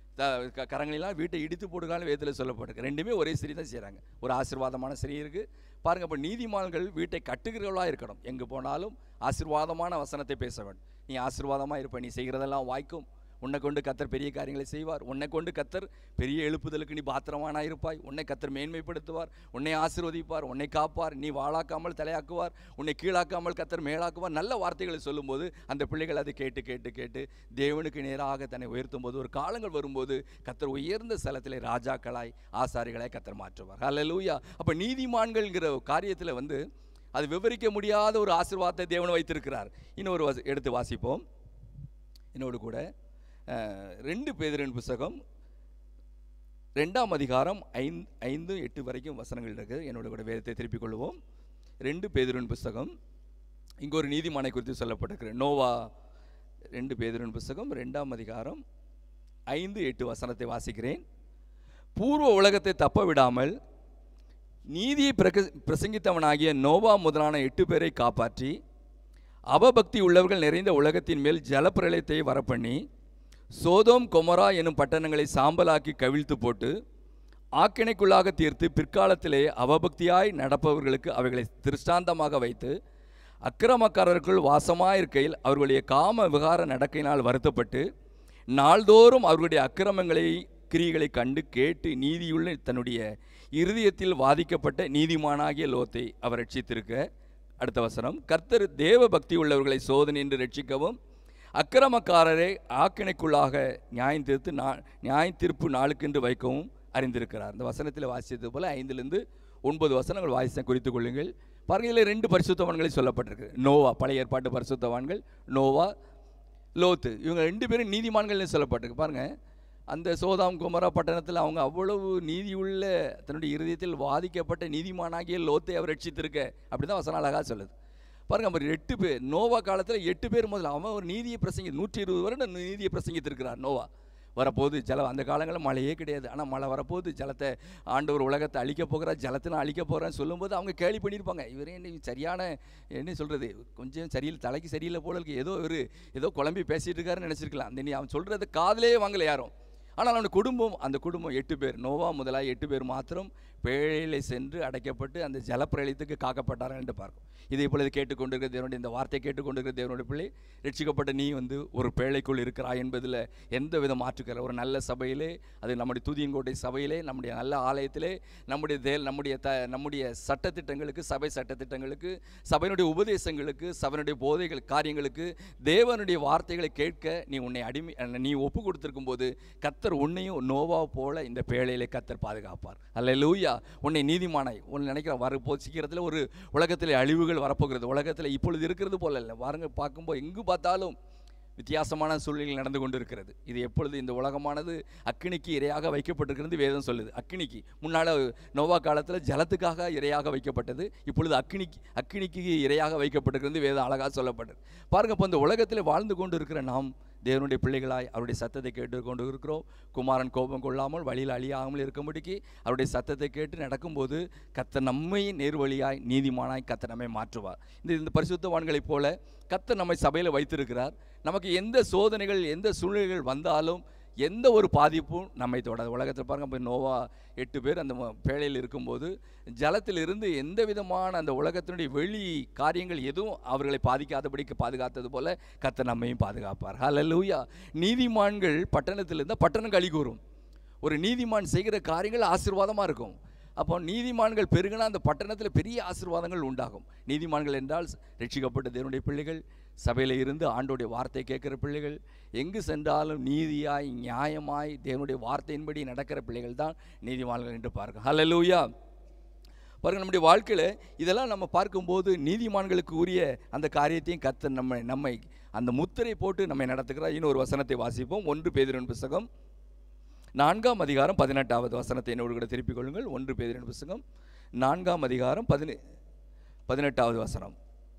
த கரங்களெல்லாம் வீட்டை இடித்து போடுகிறான்னு வேதத்தில் சொல்லப்பட்டிருக்கு. ரெண்டுமே ஒரே சரி தான் செய்கிறாங்க. ஒரு ஆசீர்வாதமான சரி இருக்குது பாருங்கள். அப்போ நீதிமான்கள் வீட்டை கட்டுகிறவர்களாக இருக்கணும். எங்கே போனாலும் ஆசீர்வாதமான வசனத்தை பேச வேண்டும். நீ ஆசீர்வாதமாக இருப்ப, நீ செய்கிறதெல்லாம் வாய்க்கும், உன்னை கொண்டு கர்த்தர் பெரிய காரியங்களை செய்வார், உன்னை கொண்டு கர்த்தர் பெரிய எழுப்புதலுக்கு நீ பாத்திரமானா இருப்பாய், உன்னை கர்த்தர் மேன்மைப்படுத்துவார், உன்னை ஆசீர்வதிப்பார், உன்னை காப்பார், நீ வாழாக்காமல் தலையாக்குவார், உன்னை கீழாக்காமல் கர்த்தர் மேலாக்குவார். நல்ல வார்த்தைகளை சொல்லும்போது அந்த பிள்ளைகள் அதை கேட்டு கேட்டு கேட்டு தேவனுக்கு நேராக தன்னை உயர்த்தும் போது ஒரு காலங்கள் வரும்போது கர்த்தர் உயர்ந்த ஸ்தலத்திலே ராஜாக்களாய் ஆசாரிகளாய் கர்த்தர் மாற்றுவார். ஹல்லேலூயா. அப்போ நீதிமான்கள்ங்கிற காரியத்தில் வந்து அது விவரிக்க முடியாத ஒரு ஆசீர்வாதத்தை தேவன் வைத்திருக்கிறார். இன்னொரு வச எடுத்து வாசிப்போம். என்னோடு கூட ரெண்டு பேதுருவின் புத்தகம் ரெண்டாம் அதிகாரம் ஐந்து ஐந்து எட்டு வரைக்கும் வசனங்கள் இருக்குது. என்னோட கூட வேதத்தை திருப்பிக் கொள்வோம். ரெண்டு பேதுருவின் புத்தகம், இங்கே ஒரு நீதிமானை குறித்து சொல்லப்பட்டிருக்கிற நோவா. ரெண்டு பேதுருவின் புத்தகம் ரெண்டாம் அதிகாரம் ஐந்து எட்டு வசனத்தை வாசிக்கிறேன். பூர்வ உலகத்தை தப்ப விடாமல் நீதியை பிரக பிரசங்கித்தவனாகிய நோவா முதலான எட்டு பேரை காப்பாற்றி அவபக்தி உள்ளவர்கள் நிறைந்த உலகத்தின் மேல் ஜலப்பிரளயத்தை வரப்பண்ணி சோதோம் கொமரா எனும் பட்டணங்களை சாம்பலாக்கி கவிழ்த்து போட்டு ஆக்கினைக்குள்ளாக தீர்த்து பிற்காலத்திலே அவபக்தியாய் நடப்பவர்களுக்கு அவைகளை திருஷ்டாந்தமாக வைத்து அக்கிரமக்காரர்கள் வாசமாயிருக்கையில் அவர்களுடைய காம விகார நடக்கையினால் வருத்தப்பட்டு நாள்தோறும் அவர்களுடைய அக்கிரமங்களை கிரியைகளை கண்டு கேட்டு நீதியுள்ள தன்னுடைய இருதயத்தில் வாதிக்கப்பட்ட நீதிமானாகிய லோத்தை அவர் ரட்சித்திருக்க. அடுத்த வசனம், கர்த்தர் தேவ பக்தி உள்ளவர்களை சோதனை என்று ரட்சிக்கவும் அக்கிரமக்காரரை ஆக்கினைக்குள்ளாக நியாயம் தீர்த்து நா நியாய தீர்ப்பு நாளுக்கென்று வைக்கவும் அறிந்திருக்கிறார். இந்த வசனத்தில் வாசித்தது போல் ஐந்துலேருந்து ஒன்பது வசனங்கள் வாசித்த குறித்து கொள்ளுங்கள். பாருங்கள், இதில் ரெண்டு பரிசுத்தவான்களை சொல்லப்பட்டிருக்கு. நோவா, பழைய ஏற்பாட்டு பரிசுத்தவான்கள் நோவா, லோத்து, இவங்க ரெண்டு பேரும் நீதிமான்கள்னு சொல்லப்பட்டிருக்கு. பாருங்கள், அந்த சோதாம் குமரா பட்டணத்தில் அவங்க அவ்வளவு நீதியுள்ள தன்னுடைய இருதயத்தில் வாதிக்கப்பட்ட நீதிமானாகிய லோத்தை அவர் ரட்சித்திருக்க. அப்படி தான் வசனம் அழகாக சொல்லுது. பாருங்கள், அவர் எட்டு பேர் நோவா காலத்தில் எட்டு பேர் முதல்ல அவன் ஒரு நீதியை பிரசங்கி நூற்றி இருபது வருடம் நீதியை பிரசங்கித்திருக்கிறார் நோவா. வரப்போகுது ஜலம், அந்த காலங்களில் மழையே கிடையாது, ஆனால் மழை வரப்போகுது, ஜலத்தை ஆண்டவர் உலகத்தை அழிக்க போகிறார், ஜலத்தினால் அழிக்க போகிறான்னு சொல்லும்போது அவங்க கேள்வி பண்ணியிருப்பாங்க. இவரே என்ன சரியான என்ன சொல்கிறது, கொஞ்சம் சரியில்லை, தலைக்கு சரியில்லை போல இருக்கு, ஏதோ ஒரு ஏதோ குழம்பி பேசிகிட்டு இருக்காருன்னு நினச்சிருக்கலாம். அந்த நீ அவன் சொல்கிறது காதலே வாங்கலை யாரும். ஆனால் அவனுடைய குடும்பம், அந்த குடும்பம் எட்டு பேர், நோவா முதலாக எட்டு பேர் மாத்திரம் பேழையில் சென்று அடைக்கப்பட்டு அந்த ஜலப்பிரளயத்துக்கு காக்கப்பட்டார்கள் என்று பார்க்கும். இதே போல் இது கேட்டுக்கொண்டிருக்கிற தேவனுடைய இந்த வார்த்தை கேட்டுக்கொண்டிருக்கிற தேவனுடைய பிள்ளை, ரட்சிக்கப்பட்ட நீ வந்து ஒரு பேழைக்குள் இருக்கிறாய் என்பதில் எந்த வித மாற்றுக்கிற ஒரு நல்ல சபையிலே, அது நம்முடைய துதியங்கோட்டை சபையிலே, நம்முடைய நல்ல ஆலயத்திலே, நம்முடைய தே நம்முடைய த நம்முடைய சட்டத்திட்டங்களுக்கு, சபை சட்டத்திட்டங்களுக்கு, சபையினுடைய உபதேசங்களுக்கு, சபையினுடைய போதைகள் காரியங்களுக்கு, தேவனுடைய வார்த்தைகளை கேட்க நீ உன்னை அடிமை நீ ஒப்பு கொடுத்திருக்கும் போது கர்த்தர் உன்னையும் நோவா போல இந்த பேழையிலே கர்த்தர் பாதுகாப்பார். அல்லேலூயா. உன்னை நீதிமானாய் உன்னை நினைக்கிற வரப்போ சீக்கிரத்தில் ஒரு உலகத்தில் அழிவுகள் வரப்போகிறது. உலகத்தில் இப்பொழுது இருக்கிறது போல இல்லை. வாருங்க, பார்க்கும்போது எங்கு பார்த்தாலும் வித்தியாசமான சூழ்நிலைகள் நடந்து கொண்டு இருக்கிறது. இது எப்பொழுது இந்த உலகமானது அக்கினிக்கு இரையாக வைக்கப்பட்டிருக்கிறது வேதம் சொல்லுது. அக்கினிக்கு முன்னால் நோவா காலத்தில் ஜலத்துக்காக இரையாக வைக்கப்பட்டது, இப்பொழுது அக்கினிக்கு அக்கினிக்கு இரையாக வைக்கப்பட்டிருக்கிறது வேதம் அழகாக சொல்லப்பட்டது. பாருங்கள், இப்போ இந்த உலகத்தில் வாழ்ந்து கொண்டு இருக்கிற நாம் தேவனுடைய பிள்ளைகளாய் அவருடைய சத்தத்தை கேட்டு கொண்டு இருக்கிறோம். குமாரன் கோபம் கொள்ளாமல் வழியில் அழியாமல் இருக்கும்படிக்கு அவருடைய சத்தத்தை கேட்டு நடக்கும்போது கர்த்தர் நம்மை நேர்வழியாய் நீதிமானாய் கர்த்தர் நம்மை மாற்றுவார். இந்த இந்த பரிசுத்தவான்களைப் போல கர்த்தர் நம்மை சபையில் வைத்திருக்கிறார். நமக்கு எந்த சோதனைகள் எந்த சூழ்நிலைகள் வந்தாலும் எந்த ஒரு பாதிப்பும் நம்மை தொடாது. உலகத்தில் பாருங்கள், இப்போ நோவா எட்டு பேர் அந்த பேழையில் இருக்கும்போது ஜலத்திலிருந்து எந்த விதமான அந்த உலகத்தினுடைய வெளி காரியங்கள் எதுவும் அவர்களை பாதிக்காதபடிக்கு பாதுகாத்தது போல கர்த்தர் நம்மையும் பாதுகாப்பார். ஹல்லேலூயா. நீதிமான்கள் பட்டணத்தில் இருந்தால் பட்டணம் களி கூறும். ஒரு நீதிமான் செய்கிற காரியங்கள் ஆசீர்வாதமாக இருக்கும். அப்போ நீதிமான்கள் பெருகினா அந்த பட்டணத்தில் பெரிய ஆசீர்வாதங்கள் உண்டாகும். நீதிமான்கள் என்றால் ரட்சிக்கப்பட்ட தேவனுடைய பிள்ளைகள், சபையில் இருந்து ஆண்டோடைய வார்த்தை கேட்குற பிள்ளைகள், எங்கு சென்றாலும் நீதியாய் நியாயமாய் தேவனுடைய வார்த்தையின்படி நடக்கிற பிள்ளைகள் தான் நீதிமான்கள் என்று பார்க்க. ஹல்லேலூயா. பாருங்கள், நம்முடைய வாழ்க்கையில் இதெல்லாம் நம்ம பார்க்கும்போது நீதிமான்களுக்கு உரிய அந்த காரியத்தையும் கர்த்தர் நம்ம நம்மை அந்த முத்திரை போட்டு நம்மை நடத்துகிறார். இன்னொரு வசனத்தை வாசிப்போம். ஒன்று பேதுருவின் புத்தகம் நான்காம் அதிகாரம் பதினெட்டாவது வசனத்தை என்னோடு கூட திருப்பிக் கொள்ளுங்கள். ஒன்று பேதுருவின் புத்தகம் நான்காம் அதிகாரம் பதினெ பதினெட்டாவது வசனம்.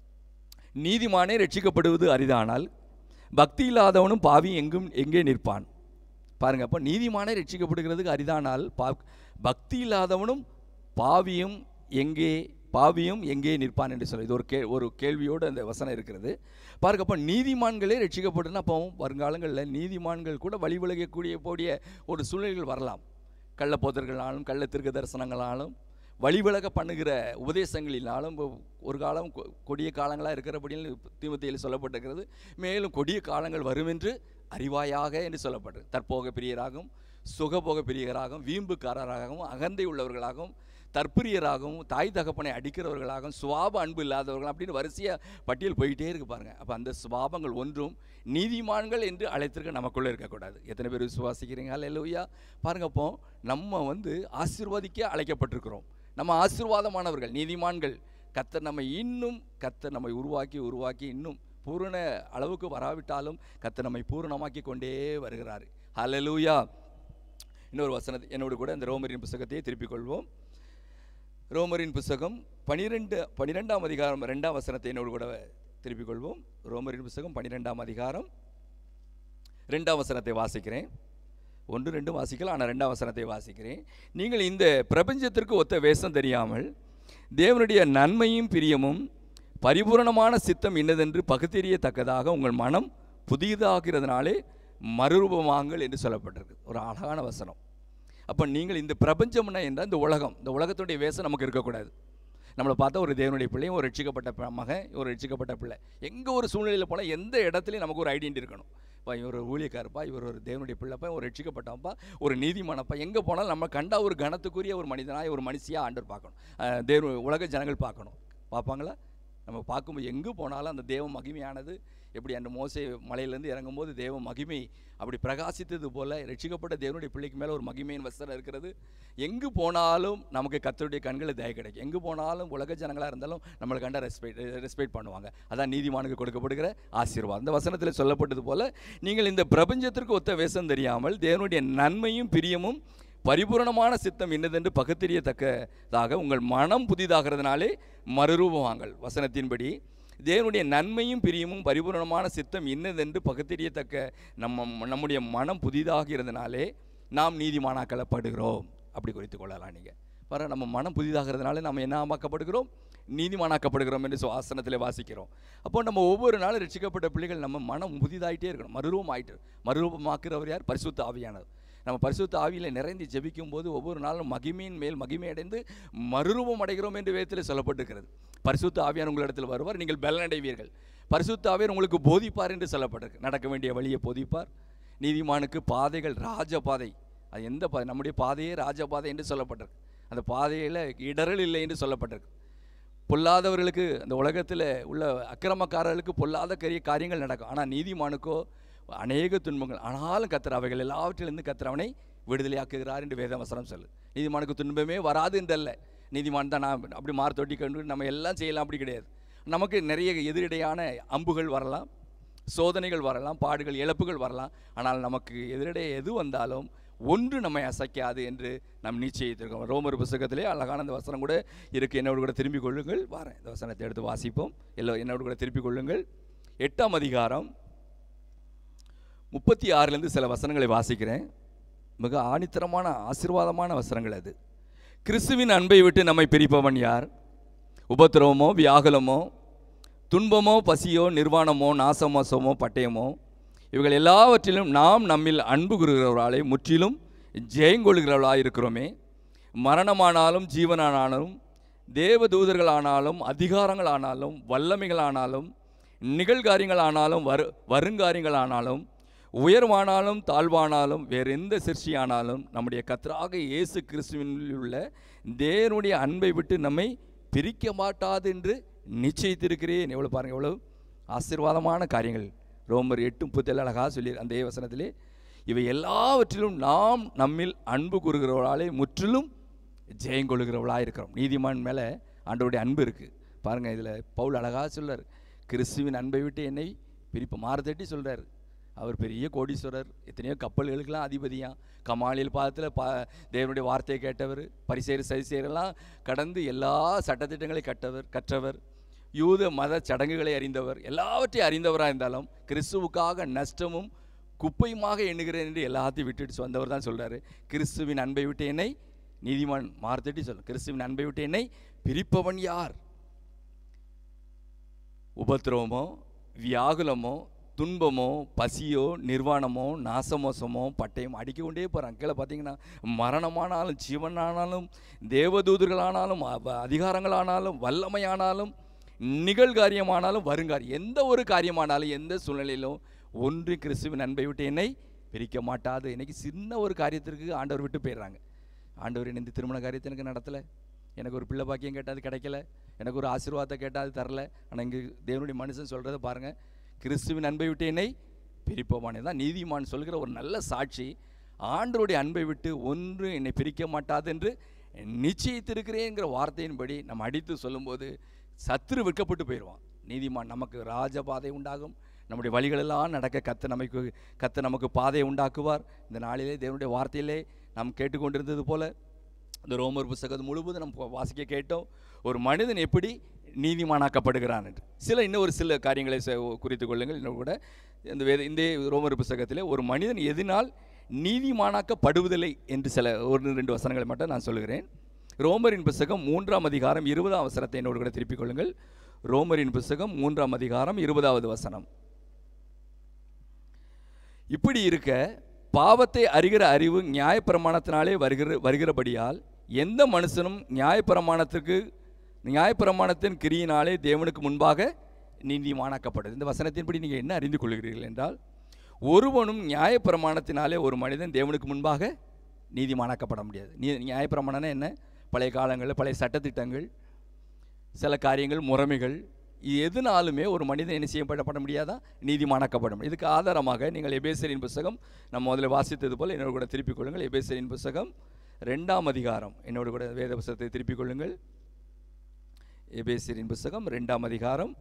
நீதிமானே ரட்சிக்கப்படுவது அரிதானால் பக்தி இல்லாதவனும் பாவி எங்கும் எங்கே நிற்பான். பாருங்கள், அப்போ நீதிமானே ரட்சிக்கப்படுகிறதுக்கு அரிதானால் பா பக்தி இல்லாதவனும் பாவியும் எங்கே பாவியும் எங்கே நிற்பான் என்று சொல்லி இது ஒரு கே ஒரு கேள்வியோடு அந்த வசனம் இருக்கிறது. பாருங்க, அப்போ நீதிமான்களே ரட்சிக்கப்பட்டுன்னா அப்போ வருங்காலங்களில் நீதிமான்கள் கூட வழி விலகக்கூடிய கூடிய ஒரு சூழ்நிலைகள் வரலாம். கள்ளப்போதர்களாலும் கள்ள தீர்க்க தரிசனங்களாலும் வழிவிலக பண்ணுகிற உபதேசங்களினாலும் ஒரு காலம் கொடிய காலங்களாக இருக்கிறபடியில் தீமோத்தேயுவில் சொல்லப்பட்டிருக்கிறது. மேலும் கொடிய காலங்கள் வரும் என்று அறிவாயாக என்று சொல்லப்பட்டது. தற்போக பிரியராகவும் சுகபோக பிரியராகவும் வீம்புக்காரராகவும் அகந்தை உள்ளவர்களாகவும் தற்பிரியராகவும் தாய் தகப்பனை அடிக்கிறவர்களாகவும் சுவாப அன்பு இல்லாதவர்கள் அப்படின்னு வரிசையாக பட்டியல் போயிட்டே இருக்கு பாருங்கள். அப்போ அந்த சுவாபங்கள் ஒன்றும் நீதிமான்கள் என்று அழைத்திருக்க நமக்குள்ளே இருக்கக்கூடாது. எத்தனை பேர் விசுவாசிக்கிறீங்க? அல்லேலூயா. பாருங்க, அப்போ நம்ம வந்து ஆசீர்வதிக்க அழைக்கப்பட்டிருக்கிறோம். நம்ம ஆசீர்வாதமானவர்கள், நீதிமான்கள். கர்த்தர் நம்மை இன்னும் கர்த்தர் நம்மை உருவாக்கி உருவாக்கி இன்னும் பூரண அளவுக்கு வராவிட்டாலும் கர்த்தர் நம்மை பூரணமாக்கி கொண்டே வருகிறார். அல்லேலூயா. இன்னொரு வசனத்தை என்னோடு கூட இந்த ரோமரின் புத்தகத்தையே திருப்பிக் கொள்வோம். ரோமரின் புத்தகம் பனிரெண்டு பனிரெண்டாம் அதிகாரம் ரெண்டாம் வசனத்தை என்னோடு கூட திருப்பிக் கொள்வோம். ரோமரின் புத்தகம் பனிரெண்டாம் அதிகாரம் ரெண்டாம் வசனத்தை வாசிக்கிறேன். ஒன்று ரெண்டு வாசிக்கலாம், ஆனால் ரெண்டாம் வசனத்தை வாசிக்கிறேன். நீங்கள் இந்த பிரபஞ்சத்திற்கு ஒத்த வேஷம் தெரியாமல் தேவனுடைய நன்மையும் பிரியமும் பரிபூரணமான சித்தம் இன்னதென்று பகுத்தறியத்தக்கதாக உங்கள் மனம் புதியதாகிறதுனாலே மறுரூபமாங்கள் என்று சொல்லப்பட்டிருக்கு. ஒரு அழகான வசனம். அப்போ நீங்கள் இந்த பிரபஞ்சம்னா என்றால் இந்த உலகம், இந்த உலகத்துடைய வேஷம் நமக்கு இருக்கக்கூடாது. நம்மளை பார்த்தா ஒரு தேவனுடைய பிள்ளை, ஒரு ரட்சிக்கப்பட்ட மகன், ஒரு ரட்சிக்கப்பட்ட பிள்ளை. எங்கே ஒரு சூழ்நிலையில் போனால் எந்த இடத்துலையும் நமக்கு ஒரு ஐடென்டி இருக்கணும். இப்போ இவர் ஒரு ஊழியக்காரப்பா, இவர் ஒரு தேவனுடைய பிள்ளைப்பா, ஒரு ரட்சிக்கப்பட்டப்பா, ஒரு நீதிமானப்பா. எங்கே போனாலும் நம்ம கண்டா ஒரு கணத்துக்குரிய ஒரு மனிதனாக ஒரு மனுஷியாக ஆண்டவர் பார்க்கணும். தேவ உலக ஜனங்கள் பார்க்கணும். பார்ப்பாங்களா? நம்ம பார்க்கும்போது எங்கே போனாலும் அந்த தேவ மகிமையானது எப்படி அந்த மோசே மலையிலேருந்து இறங்கும்போது தேவ மகிமை அப்படி பிரகாசித்தது போல் ரட்சிக்கப்பட்ட தேவனுடைய பிள்ளைக்கு மேலே ஒரு மகிமையின் வஸ்திரம் இருக்கிறது. எங்கு போனாலும் நமக்கு கர்த்தருடைய கண்களை தயை கிடைக்கும். எங்கு போனாலும் உலக ஜனங்களாக இருந்தாலும் நம்மளை கண்ட ரெஸ்பெக்ட் ரெஸ்பெக்ட் பண்ணுவாங்க. அதான் நீதிமானுக்கு கொடுக்கப்படுகிற ஆசீர்வாதம். இந்த வசனத்தில் சொல்லப்பட்டது போல் நீங்கள் இந்த பிரபஞ்சத்திற்கு ஒத்த வேஷம் தெரியாமல் தேவனுடைய நன்மையும் பிரியமும் பரிபூரணமான சித்தம் என்னதென்று பகுத்தறியத்தக்கதாக உங்கள் மனம் புதிதாகிறதுனாலே மறுரூபமாங்கள். வசனத்தின்படி தேவனுடைய நன்மையும் பிரியமும் பரிபூரணமான சித்தம் என்னதென்று பகுத்தறியத்தக்க நம்ம நம்முடைய மனம் புதிதாகிறதுனாலே நாம் நீதிமானாக்கப்படுகிறோம். அப்படி குறித்து கொள்ளலாம். நீங்கள் வர நம்ம மனம் புதிதாகிறதுனால நம்ம என்ன ஆக்கப்படுகிறோம்? நீதிமானாக்கப்படுகிறோம் என்று ஆசனத்தில் வாசிக்கிறோம். அப்போ நம்ம ஒவ்வொரு நாளும் ரட்சிக்கப்பட்ட பிள்ளைகள் நம்ம மனம் புதிதாகிட்டே இருக்கணும். மறுரூபம் ஆகிட்டு மறுரூபமாக்குறவர் யார்? பரிசுத்த ஆவியானவர். நம்ம பரிசுத்த ஆவியில் நிறைந்து ஜெபிக்கும் போது ஒவ்வொரு நாளும் மகிமையின் மேல் மகிமை அடைந்து மறுரூபம் அடைகிறோம் என்று வேதத்தில் சொல்லப்பட்டிருக்கிறது. பரிசுத்த ஆவியார் உங்களிடத்தில் வருவார், நீங்கள் பலனடைவீர்கள். பரிசுத்த ஆவியார் உங்களுக்கு போதிப்பார் என்று சொல்லப்பட்டிருக்கு. நடக்க வேண்டிய வழியை போதிப்பார். நீதிமானுக்கு பாதைகள் ராஜபாதை. அது எந்த பாதை? நம்முடைய பாதையே ராஜபாதை என்று சொல்லப்பட்டிருக்கு. அந்த பாதையில் இடரல் இல்லை என்று சொல்லப்பட்டிருக்கு. பொல்லாதவர்களுக்கு, அந்த உலகத்தில் உள்ள அக்கிரமக்காரர்களுக்கு பொல்லாத கரிய காரியங்கள் நடக்கும். ஆனால் நீதிமானுக்கோ அநேக துன்பங்கள். ஆனாலும் கர்த்தர் அவைகள் எல்லாவற்றிலிருந்து கர்த்தர் அவனை விடுதலையாக்குகிறார் என்று வேதவசனம் சொல்லு. நீதிமானுக்கு துன்பமே வராது என்றல்ல. நீதிமான் தான் நான் அப்படி மாறு தொட்டி கண்டு நம்ம எல்லாம் செய்யலாம், அப்படி கிடையாது. நமக்கு நிறைய எதிரடையான அம்புகள் வரலாம், சோதனைகள் வரலாம், பாடுகள், இழப்புகள் வரலாம். ஆனால் நமக்கு எதிரிடையே எது வந்தாலும் ஒன்று நம்மை அசைக்காது என்று நம் நிச்சயித்திருக்கோம். ரோமர் புத்தகத்திலே அழகான அந்த வசனம் கூட இருக்குது. என்னோடு கூட திரும்பிக் கொள்ளுங்கள். வாரேன், இந்த வசனத்தை எடுத்து வாசிப்போம். எல்லோ என்னோடு கூட திருப்பிக் கொள்ளுங்கள். எட்டாம் அதிகாரம் முப்பத்தி ஆறுலேருந்து சில வசனங்களை வாசிக்கிறேன். மிக ஆணித்தரமான ஆசீர்வாதமான வசனங்கள் அது. கிறிஸ்துவின் அன்பை விட்டு நம்மை பிரிப்பவன் யார்? உபத்திரவமோ, வியாகுலமோ, துன்பமோ, பசியோ, நிர்வாணமோ, நாசமோசமோ, பட்டயமோ, இவைகள் எல்லாவற்றிலும் நாம் நம்மில் அன்பு கூறுகிறவர்களாலே முற்றிலும் ஜெயங்கொள்கிறவர்களாக இருக்கிறோமே. மரணமானாலும் ஜீவனானாலும் தேவதூதர்களானாலும் அதிகாரங்களானாலும் வல்லமைகளானாலும் நிகழ்காரியங்களானாலும் வரு வருங்காரியங்களானாலும் உயர்வானாலும் தாழ்வானாலும் வேறு எந்த சிருஷ்டியானாலும் நம்முடைய கர்த்தராக இயேசு கிறிஸ்துவின் உள்ள தேவனுடைய அன்பை விட்டு நம்மை பிரிக்க மாட்டாது என்று நிச்சயித்திருக்கிறேன். எவ்வளோ பாருங்கள், எவ்வளோ ஆசீர்வாதமான காரியங்கள். ரோமர் எட்டு முப்பத்தேழு அழகாக சொல்லி அந்த வசனத்திலே இவை எல்லாவற்றிலும் நாம் நம்மில் அன்பு கூறுகிறவர்களாலே முற்றிலும் ஜெயங்கொள்கிறவர்களாக இருக்கிறோம். நீதிமான் மேலே ஆண்டவருடைய அன்பு இருக்குது பாருங்கள். இதில் பவுல் அழகாக சொல்கிறார், கிறிஸ்துவின் அன்பை விட்டு என்னை பிரிப்பு மாறுதட்டி சொல்கிறார். அவர் பெரிய கோடீஸ்வரர், எத்தனையோ கப்பல்களுக்கெல்லாம் அதிபதியாக, கமாலியல் பாதத்தில் பா தேவனுடைய வார்த்தையை கேட்டவர், பரிசேர் சதிசேரெல்லாம் கடந்து எல்லா சட்டத்திட்டங்களை கட்டவர் கற்றவர், யூத மத சடங்குகளை அறிந்தவர், எல்லாவற்றையும் அறிந்தவராக இருந்தாலும் கிறிஸ்துவுக்காக நஷ்டமும் குப்பையுமாக எண்ணுகிறேன் என்று எல்லாத்தையும் விட்டுட்டு வந்தவர் தான் சொல்கிறார், கிறிஸ்துவின் அன்பை விட்டு என்னை நீதிமான் மாறுதட்டி சொல்ல, கிறிஸ்துவின் அன்பை விட்டு என்னை பிரிப்பவன் யார்? உபத்திரவமோ, வியாகுலமோ, துன்பமோ, பசியோ, நிர்வாணமோ, நாசமோசமோ, பட்டயம் அடிக்க கொண்டே போகிறாங்க. கீழே பார்த்தீங்கன்னா மரணமானாலும் ஜீவனானாலும் தேவதூதர்களானாலும் அதிகாரங்களானாலும் வல்லமையானாலும் நிகழ்காரியமானாலும் வருங்காரியம், எந்த ஒரு காரியமானாலும் எந்த சூழ்நிலையிலும் ஒன்று கிறிஸ்துவின் அன்பை விட்டு என்னை பிரிக்க மாட்டாது. இன்றைக்கி சின்ன ஒரு காரியத்திற்கு ஆண்டவர் விட்டு போயிடுறாங்க. ஆண்டவர் இந்த திருமண காரியத்தை எனக்கு நடத்தலை, எனக்கு ஒரு பிள்ளை பாக்கியம் கேட்டால் அது கிடைக்கல, எனக்கு ஒரு ஆசீர்வாதத்தை கேட்டால் அது தரல. ஆனால் இங்கே தேவனுடைய மனுஷன் சொல்கிறத பாருங்கள், கிறிஸ்துவின் அன்பை விட்டு என்னை பிரிப்போமானே தான் நீதிமான் சொல்கிற ஒரு நல்ல சாட்சி. ஆண்டவருடைய அன்பை விட்டு ஒன்று என்னை பிரிக்க மாட்டாது என்று நிச்சயித்திருக்கிறேங்கிற வார்த்தையின்படி நம்ம அடித்து சொல்லும்போது சத்துரு விற்கப்பட்டு போயிடுவான். நீதிமான் நமக்கு ராஜபாதை உண்டாகும், நம்முடைய வழிகளெல்லாம் நடக்க கத்த நமக்கு கத்த நமக்கு பாதையை உண்டாக்குவார். இந்த நாளிலே தேவனுடைய வார்த்தையிலே நாம் கேட்டுக்கொண்டிருந்தது போல இந்த ரோமர் புத்தகம் முழுவதும் நம்ம வாசிக்க கேட்டோம், ஒரு மனிதன் எப்படி நீதிமானாக்கப்படுகிறான் என்று. சில இன்னும் ஒரு சில காரியங்களை குறித்து கொள்ளுங்கள். இன்னும் கூட இந்த வேத இந்த ரோமர் புத்தகத்திலே ஒரு மனிதன் எதனால் நீதிமானாக்கப்படுவதில்லை என்று சில ஒரு ரெண்டு வசனங்களை மட்டும் நான் சொல்லுகிறேன். ரோமரின் புத்தகம் மூன்றாம் அதிகாரம் இருபதாம் வசனத்தை என்னோடு கூட திருப்பிக் கொள்ளுங்கள். ரோமரின் புத்தகம் மூன்றாம் அதிகாரம் இருபதாவது வசனம். இப்படி இருக்க பாவத்தை அறிகிற அறிவு நியாயப்பிரமாணத்தினாலே வருகிற வருகிறபடியால் எந்த மனுஷனும் நியாயப்பிரமாணத்திற்கு நியாயப்பிரமாணத்தின் கிரியினாலே தேவனுக்கு முன்பாக நீதிமானாக்கப்படுது. இந்த வசனத்தின்படி நீங்கள் என்ன அறிந்து கொள்கிறீர்கள் என்றால், ஒருவனும் நியாயப்பிரமாணத்தினாலே ஒரு மனிதன் தேவனுக்கு முன்பாக நீதிமானாக்கப்பட முடியாது. நீ நியாயப்பிரமாணம்னா என்ன? பழைய காலங்களில் பழைய சட்டத்திட்டங்கள், சில காரியங்கள், முறைமைகள், எதுனாலுமே ஒரு மனிதன் என்ன செய்யப்பட முடியாதா? நீதிமானாக்கப்படும். இதுக்கு ஆதாரமாக நீங்கள் எபேசியரின் புத்தகம் நம்ம முதல்ல வாசித்தது போல் என்னோடு கூட திருப்பிக் கொள்ளுங்கள். எபேசியரின் புத்தகம் ரெண்டாம் அதிகாரம் என்னோடு கூட வேத புத்தகத்தை திருப்பிக் கொள்ளுங்கள். எபேசியரின் புத்தகம் ரெண்டாம் அதிகாரம்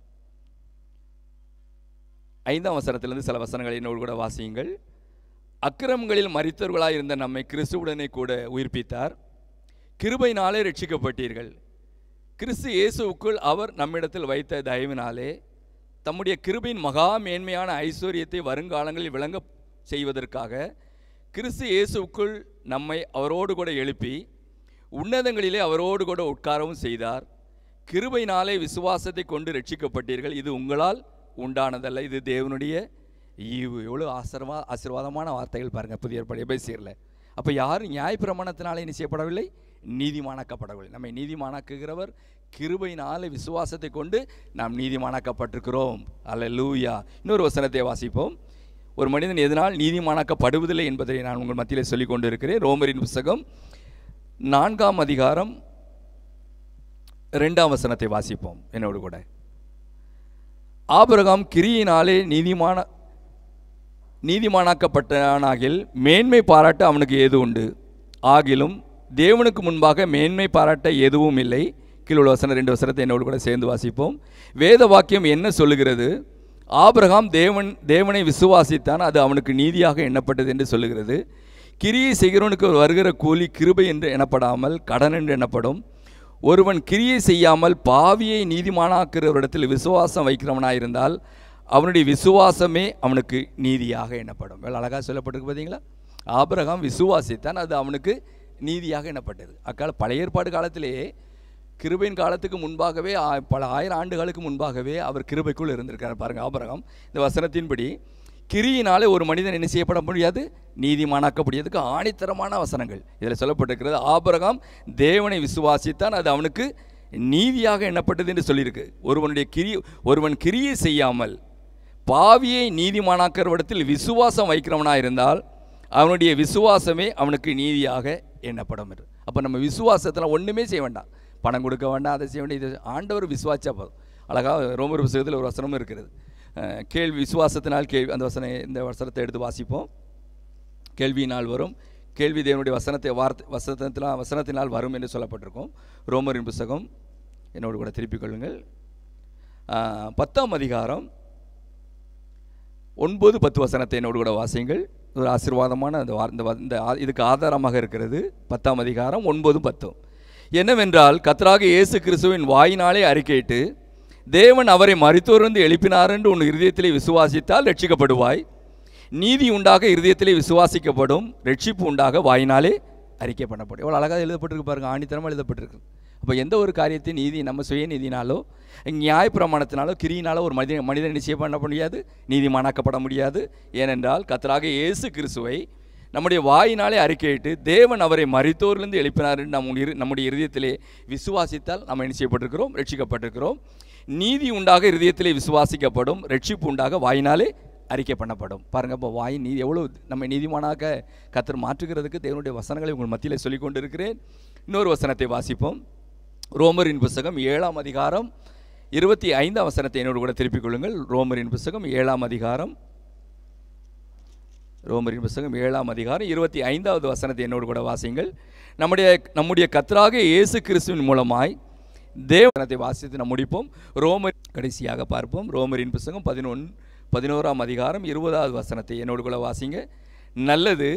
ஐந்தாம் வசனத்திலிருந்து சில வசனங்களை என்னோடு கூட வாசியுங்கள். அக்கிரமங்களில் மரித்தவர்களாக இருந்த நம்மை கிறிஸ்துவுடனே கூட உயிர்ப்பித்தார், கிருபையினாலே ரட்சிக்கப்பட்டீர்கள். கிறிஸ்து இயேசுவுக்குள் அவர் நம்மிடத்தில் வைத்த தயவினாலே தம்முடைய கிருபையின் மகா மேன்மையான ஐஸ்வர்யத்தை வருங்காலங்களில் விளங்க செய்வதற்காக கிறிஸ்து இயேசுவுக்குள் நம்மை அவரோடு கூட எழுப்பி உன்னதங்களிலே அவரோடு கூட உட்காரவும் செய்தார். கிருபையினாலே விசுவாசத்தை கொண்டு ரட்சிக்கப்பட்டீர்கள், இது உங்களால் உண்டானதல்ல, இது தேவனுடைய ஈவு. எவ்வளோ ஆசீர்வா ஆசீர்வாதமான வார்த்தைகள் பாருங்கள் புதிய ஏற்பாடு எபேசியரில். அப்போ யாரும் நியாயப்பிரமாணத்தினாலே என்ன செய்யப்படவில்லை? நீதிமானாக்கப்படவில்லை. நம்மை நீதிமானாக்குகிறவர் கிருபையினாலே விசுவாசத்தை கொண்டு நாம் நீதிமானாக்கப்பட்டிருக்கிறோம். அல்லேலூயா. இன்னொரு வசனத்தை வாசிப்போம். ஒரு மனிதன் எதனால் நீதிமானாக்கப்படுவதில்லை என்பதை நான் உங்கள் மத்தியில் சொல்லிக் கொண்டு இருக்கிறேன். ரோமரின் புத்தகம் நான்காம் அதிகாரம் இரண்டாம் வசனத்தை வாசிப்போம் என்னோடு கூட. ஆபிரகாம் கிரியினாலே நீதிமான நீதிமானாக்கப்பட்டானாகில் மேன்மை பாராட்ட அவனுக்கு ஏது உண்டு? ஆகிலும் தேவனுக்கு முன்பாக மேன்மை பாராட்ட எதுவும் இல்லை. கீழ் உள்ள வசனம் ரெண்டு வசனத்தை என்னோடு கூட சேர்ந்து வாசிப்போம். வேத வாக்கியம் என்ன சொல்லுகிறது? ஆபிரகாம் தேவன் தேவனை விசுவாசித்தான், அது அவனுக்கு நீதியாக எண்ணப்பட்டது என்று சொல்லுகிறது. கிரியை செய்கிறவனுக்கு வருகிற கூலி கிருபை என்று எண்ணப்படாமல் கடன் என்று எண்ணப்படும். ஒருவன் கிரியை செய்யாமல் பாவியை நீதிமானாக்குறவரிடத்தில் விசுவாசம் வைக்கிறவனாயிருந்தால் அவனுடைய விசுவாசமே அவனுக்கு நீதியாக எண்ணப்படும். வேலை அழகாக சொல்லப்பட்டிருக்கு பார்த்தீங்களா? ஆபிரகாம் விசுவாசித்தான், அது அவனுக்கு நீதியாக எண்ணப்பட்டது. அக்கால பழைய ஏற்பாடு காலத்திலேயே கிருபையின் காலத்துக்கு முன்பாகவே பல ஆயிரம் ஆண்டுகளுக்கு முன்பாகவே அவர் கிருபைக்குள் இருந்திருக்கார். பாருங்கள், ஆபிரகாம் இந்த வசனத்தின்படி கிரியினாலே ஒரு மனிதன் என்ன செய்யப்பட முடியாது, நீதிமானாக்க முடியாதுக்கு ஆணித்தரமான வசனங்கள் இதில் சொல்லப்பட்டிருக்கிறது. ஆபிரகாம் தேவனை விசுவாசித்தான், அது அவனுக்கு நீதியாக எண்ணப்பட்டது என்று சொல்லியிருக்கு. ஒருவனுடைய கிரி ஒருவன் கிரியை செய்யாமல் பாவியை நீதிமானாக்கிறவிடத்தில் விசுவாசம் வைக்கிறவனாக இருந்தால் அவனுடைய விசுவாசமே அவனுக்கு நீதியாக எண்ணப்படும் என்று. அப்போ நம்ம விசுவாசத்தில் ஒன்றுமே செய்ய வேண்டாம், பணம் கொடுக்க வேண்டாம், அதை செய்ய வேண்டிய, இது ஆண்டவர் விசுவாச்சா போதும். அழகாக ரோமர் புத்தகத்தில் ஒரு வசனமும் இருக்குது, கேள்வி விசுவாசத்தினால் கேள்வி. அந்த வசனம் இந்த வசனத்தை எடுத்து வாசிப்போம். கேள்வியினால் வரும், கேள்வி தேவனுடைய வசனத்தை வார்த்தை வசனத்தினால் வசனத்தினால் வரும் என்று சொல்லப்பட்டிருக்கும். ரோமரின் புத்தகம் என்னோடு கூட திருப்பிக் கொள்ளுங்கள். பத்தாம் அதிகாரம் ஒன்பது பத்து வசனத்தை என்னோடு கூட வாசியுங்கள். ஒரு ஆசீர்வாதமான அந்த இந்த இதுக்கு ஆதாரமாக இருக்கிறது. பத்தாம் அதிகாரம் ஒன்பதும் பத்தும் என்னவென்றால், கர்த்தராகிய இயேசு கிறிஸ்துவின் வாயினாலே அறிக்கையிட்டு தேவன் அவரை மரித்தோரிலிருந்து எழுப்பினார் என்று உன் இருதயத்திலே விசுவாசித்தால் ரட்சிக்கப்படுவாய். நீதி உண்டாக இருதயத்திலே விசுவாசிக்கப்படும், ரட்சிப்பு உண்டாக வாயினாலே அறிக்கை பண்ணப்படும். எவ்வளோ அழகாக எழுதப்பட்டிருக்கு பாருங்கள், ஆணித்தரமாக எழுதப்பட்டிருக்கு. அப்போ எந்த ஒரு காரியத்தையும் நீதி நம்ம சுய நீதினாலோ நியாயப்பிரமாணத்தினாலோ கிரியினாலோ ஒரு மனித மனிதன் நிச்சயம் பண்ண முடியாது, நீதிமானாக்கப்பட முடியாது. ஏனென்றால் கர்த்தராகிய இயேசு கிறிஸ்துவை நம்முடைய வாயினாலே அறிக்கையிட்டு தேவன் அவரை மரித்தோரிலிருந்து எழுப்பினார் என்று நம் நம்முடைய இருதயத்திலே விசுவாசித்தால் நம்ம என்ன செய்யப்பட்டிருக்கிறோம், ரட்சிக்கப்பட்டிருக்கிறோம். நீதி உண்டாக இருதயத்திலே விசுவாசிக்கப்படும், ரட்சிப்பு உண்டாக வாயினாலே அறிக்கை பண்ணப்படும். பாருங்கள், இப்போ வாய் நீதி எவ்வளோ நம்ம நீதிமானாக கர்த்தர் மாற்றுகிறதுக்கு தேவனுடைய வசனங்களை உங்கள் மத்தியில் சொல்லிக் கொண்டிருக்கிறேன். இன்னொரு வசனத்தை வாசிப்போம். ரோமரின் புத்தகம் ஏழாம் அதிகாரம் இருபத்தி ஐந்தாம் வசனத்தை என்னோடு கூட திருப்பிக் கொள்ளுங்கள். ரோமரின் புத்தகம் ஏழாம் அதிகாரம் ரோமரின் புத்தகம் ஏழாம் அதிகாரம் இருபத்தி ஐந்தாவது வசனத்தை என்னோடு கூட வாசியுங்கள். நம்முடைய நம்முடைய கர்த்தராகிய இயேசு கிறிஸ்துவின் மூலமாய் தேவனத்தை வாசித்து நாம் முடிப்போம். ரோமர் கடைசியாக பார்ப்போம். ரோமரின் புத்தகம் பதினொன் பதினோராம் அதிகாரம் இருபதாவது வசனத்தை என்னோடு கூட வாசிங்க. நல்லது,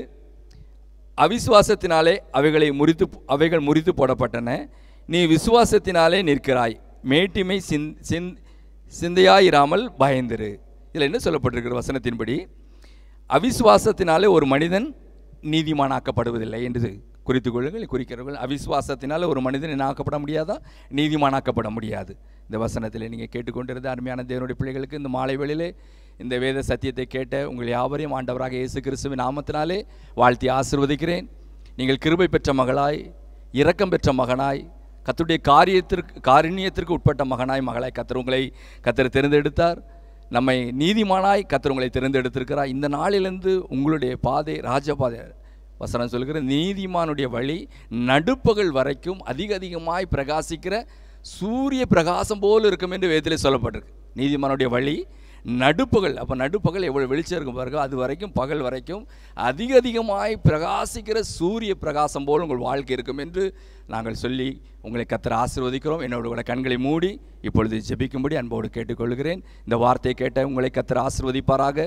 அவிசுவாசத்தினாலே அவைகளை முறித்து அவைகள் முறித்து போடப்பட்டன, நீ விசுவாசத்தினாலே நிற்கிறாய், மேட்டிமை சிந் சிந் சிந்தையாயிராமல் பயந்திரு. இதில் என்ன சொல்லப்பட்டிருக்கிற வசனத்தின்படி அவிசுவாசத்தினாலே ஒரு மனிதன் நீதிமானாக்கப்படுவதில்லை என்று குறித்து கொள்ளுங்கள். குறிக்கிறவர்கள் அவிசுவாசத்தினால் ஒரு மனிதன் என்ன ஆக்கப்பட முடியாதா, நீதிமானாக்கப்பட முடியாது. இந்த வசனத்தில் நீங்கள் கேட்டுக்கொண்டிருந்த அருமையான தேவனுடைய பிள்ளைகளுக்கு இந்த மாலை வேளையிலே இந்த வேத சத்தியத்தை கேட்ட உங்கள் யாவரையும் ஆண்டவராக இயேசு கிறிஸ்துவின் நாமத்தினாலே வாழ்த்தி ஆசீர்வதிக்கிறேன். நீங்கள் கிருபை பெற்ற மகளாய், இரக்கம் பெற்ற மகனாய், கர்த்தருடைய காரியத்திற்கு காரணியத்திற்கு உட்பட்ட மகனாய் மகளாய் கர்த்தர் உங்களை கர்த்தர் தேர்ந்தெடுத்தார். நம்மை நீதிமானாய் கர்த்தர் உங்களை தேர்ந்தெடுத்திருக்கிறார். இந்த நாளிலிருந்து உங்களுடைய பாதை ராஜபாதை வசனம் சொல்கிற நீதிமானுடைய வழி நடுப்பகல் வரைக்கும் அதிக அதிகமாய் பிரகாசிக்கிற சூரிய பிரகாசம் போல் இருக்கும் என்று வேதத்திலே சொல்லப்பட்டிருக்கு. நீதிமானுடைய வழி நடுப்பகல், அப்போ நடுப்பகல் எவ்வளோ வெளிச்சம் இருக்கும் பாருங்க, அது வரைக்கும் பகல் வரைக்கும் அதிக அதிகமாய் பிரகாசிக்கிற சூரிய பிரகாசம் போல் உங்கள் வாழ்க்கை இருக்கும் என்று நாங்கள் சொல்லி உங்களை கர்த்தர் ஆசீர்வதிக்கிறோம். என்னோட கூட கண்களை மூடி இப்பொழுது ஜெபிக்கும்படி அன்போடு கேட்டுக்கொள்கிறேன். இந்த வார்த்தையை கேட்ட உங்களை கர்த்தர் ஆசீர்வதிப்பாராக.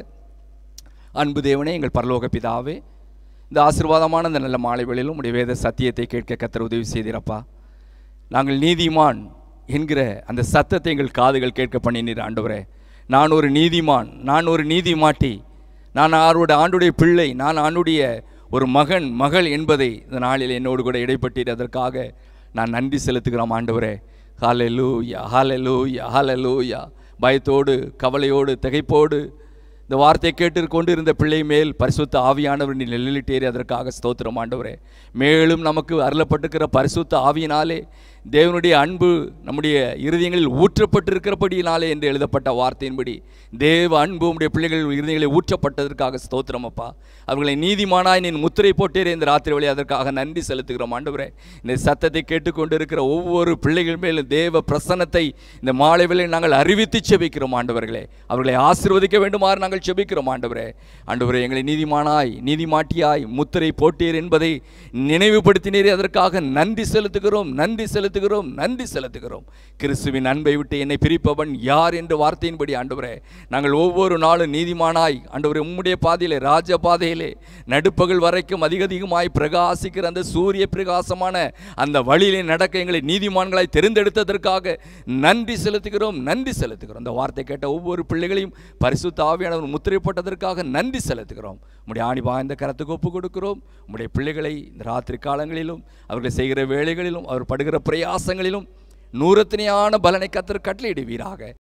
அன்பு தேவனே, எங்கள் பரலோக பிதாவே, இந்த ஆசீர்வாதமான இந்த நல்ல மாலை வேளையிலும் உடைய வேத சத்தியத்தை கேட்க கர்த்தர் உதவி செய்தீரப்பா. நாங்கள் நீதிமான் என்கிற அந்த சத்தத்தை எங்கள் காதுகள் கேட்க பண்ணினீர் ஆண்டவரே. நான் ஒரு நீதிமான், நான் ஒரு நீதிமாட்டி, நான் ஆருடைய ஆண்டுடைய பிள்ளை, நான் ஆண்டுடைய ஒரு மகன் மகள் என்பதை இந்த நாளில் என்னோடு கூட இடைப்பட்டீர். அதற்காக நான் நன்றி செலுத்துகிறோம் ஆண்டவரே. ஹல்லேலூயா, ஹல்லேலூயா, ஹல்லேலூயா. பயத்தோடு கவலையோடு திகைப்போடு இந்த வார்த்தையை கேட்டு கொண்டு இருந்த பிள்ளை மேல் பரிசுத்த ஆவியானவர் நீ நிழலிட்டேறி அதற்காக ஸ்தோத்திரம் ஆண்டவரே. மேலும் நமக்கு அருளப்பட்டிருக்கிற பரிசுத்த ஆவியினாலே தேவனுடைய அன்பு நம்முடைய இருதயங்களில் ஊற்றப்பட்டிருக்கிறபடியினாலே என்று எழுதப்பட்ட வார்த்தையின்படி தேவ அன்பு உடைய பிள்ளைகள் இருதயங்களில் ஊற்றப்பட்டதற்காக ஸ்தோத்திரம் அப்பா. அவர்களை நீதிமானாய் நீ முத்திரை போட்டேரே இந்த ராத்திரி வழி அதற்காக நன்றி செலுத்துகிறோம் ஆண்டவரே. இந்த சத்தத்தை கேட்டுக்கொண்டு இருக்கிற ஒவ்வொரு பிள்ளைகள் மேலும் தேவ பிரசன்னத்தை இந்த மாலை வேளையில் நாங்கள் அறிவித்து செபிக்கிறோம் ஆண்டவர்களே. அவர்களை ஆசீர்வதிக்க வேண்டுமாறு நாங்கள் செபிக்கிறோம் ஆண்டவரே. ஆண்டவரே, எங்களை நீதிமானாய் நீதிமாட்டியாய் முத்திரை போட்டீர் என்பதை நினைவுபடுத்தினீரே அதற்காக நன்றி செலுத்துகிறோம், நன்றி செலுத்து செலுத்துகிறோம், நன்றி செலுத்துகிறோம். கிறிஸ்துவின் அன்பை விட்டு என்னை பிரிப்பவன் யார் என்ற வார்த்தையின்படி ஆண்டவரே, நாங்கள் ஒவ்வொரு நாளும் நீதிமானாய் ஆண்டவரே உம்முடைய பாதையிலே, ராஜ பாதையிலே நடுப்பகல் வரைக்கும் அதிக அதிகமாய் பிரகாசிக்கிற அந்த சூரிய பிரகாசமான அந்த வழியிலே நடக்க எங்களை நீதிமான்களாய் தெரிந்தெடுத்ததற்காக நன்றி செலுத்துகிறோம், நன்றி செலுத்துகிறோம். அந்த வார்த்தை கேட்ட ஒவ்வொரு பிள்ளைகளையும் பரிசுத்த ஆவியானவர் முத்திரைப்பட்டதற்காக நன்றி செலுத்துகிறோம். உம்முடைய ஆணி வாய்ந்த கரத்துக்கு ஒப்பு கொடுக்கிறோம். உம்முடைய பிள்ளைகளை இந்த ராத்திரி காலங்களிலும் அவர்கள் செய்கிற வேலைகளிலும் அவர் படுகிற பிரயாசங்களிலும் நூறத்தனையான பலனை கர்த்தர் கட்டளையிடுவீராக.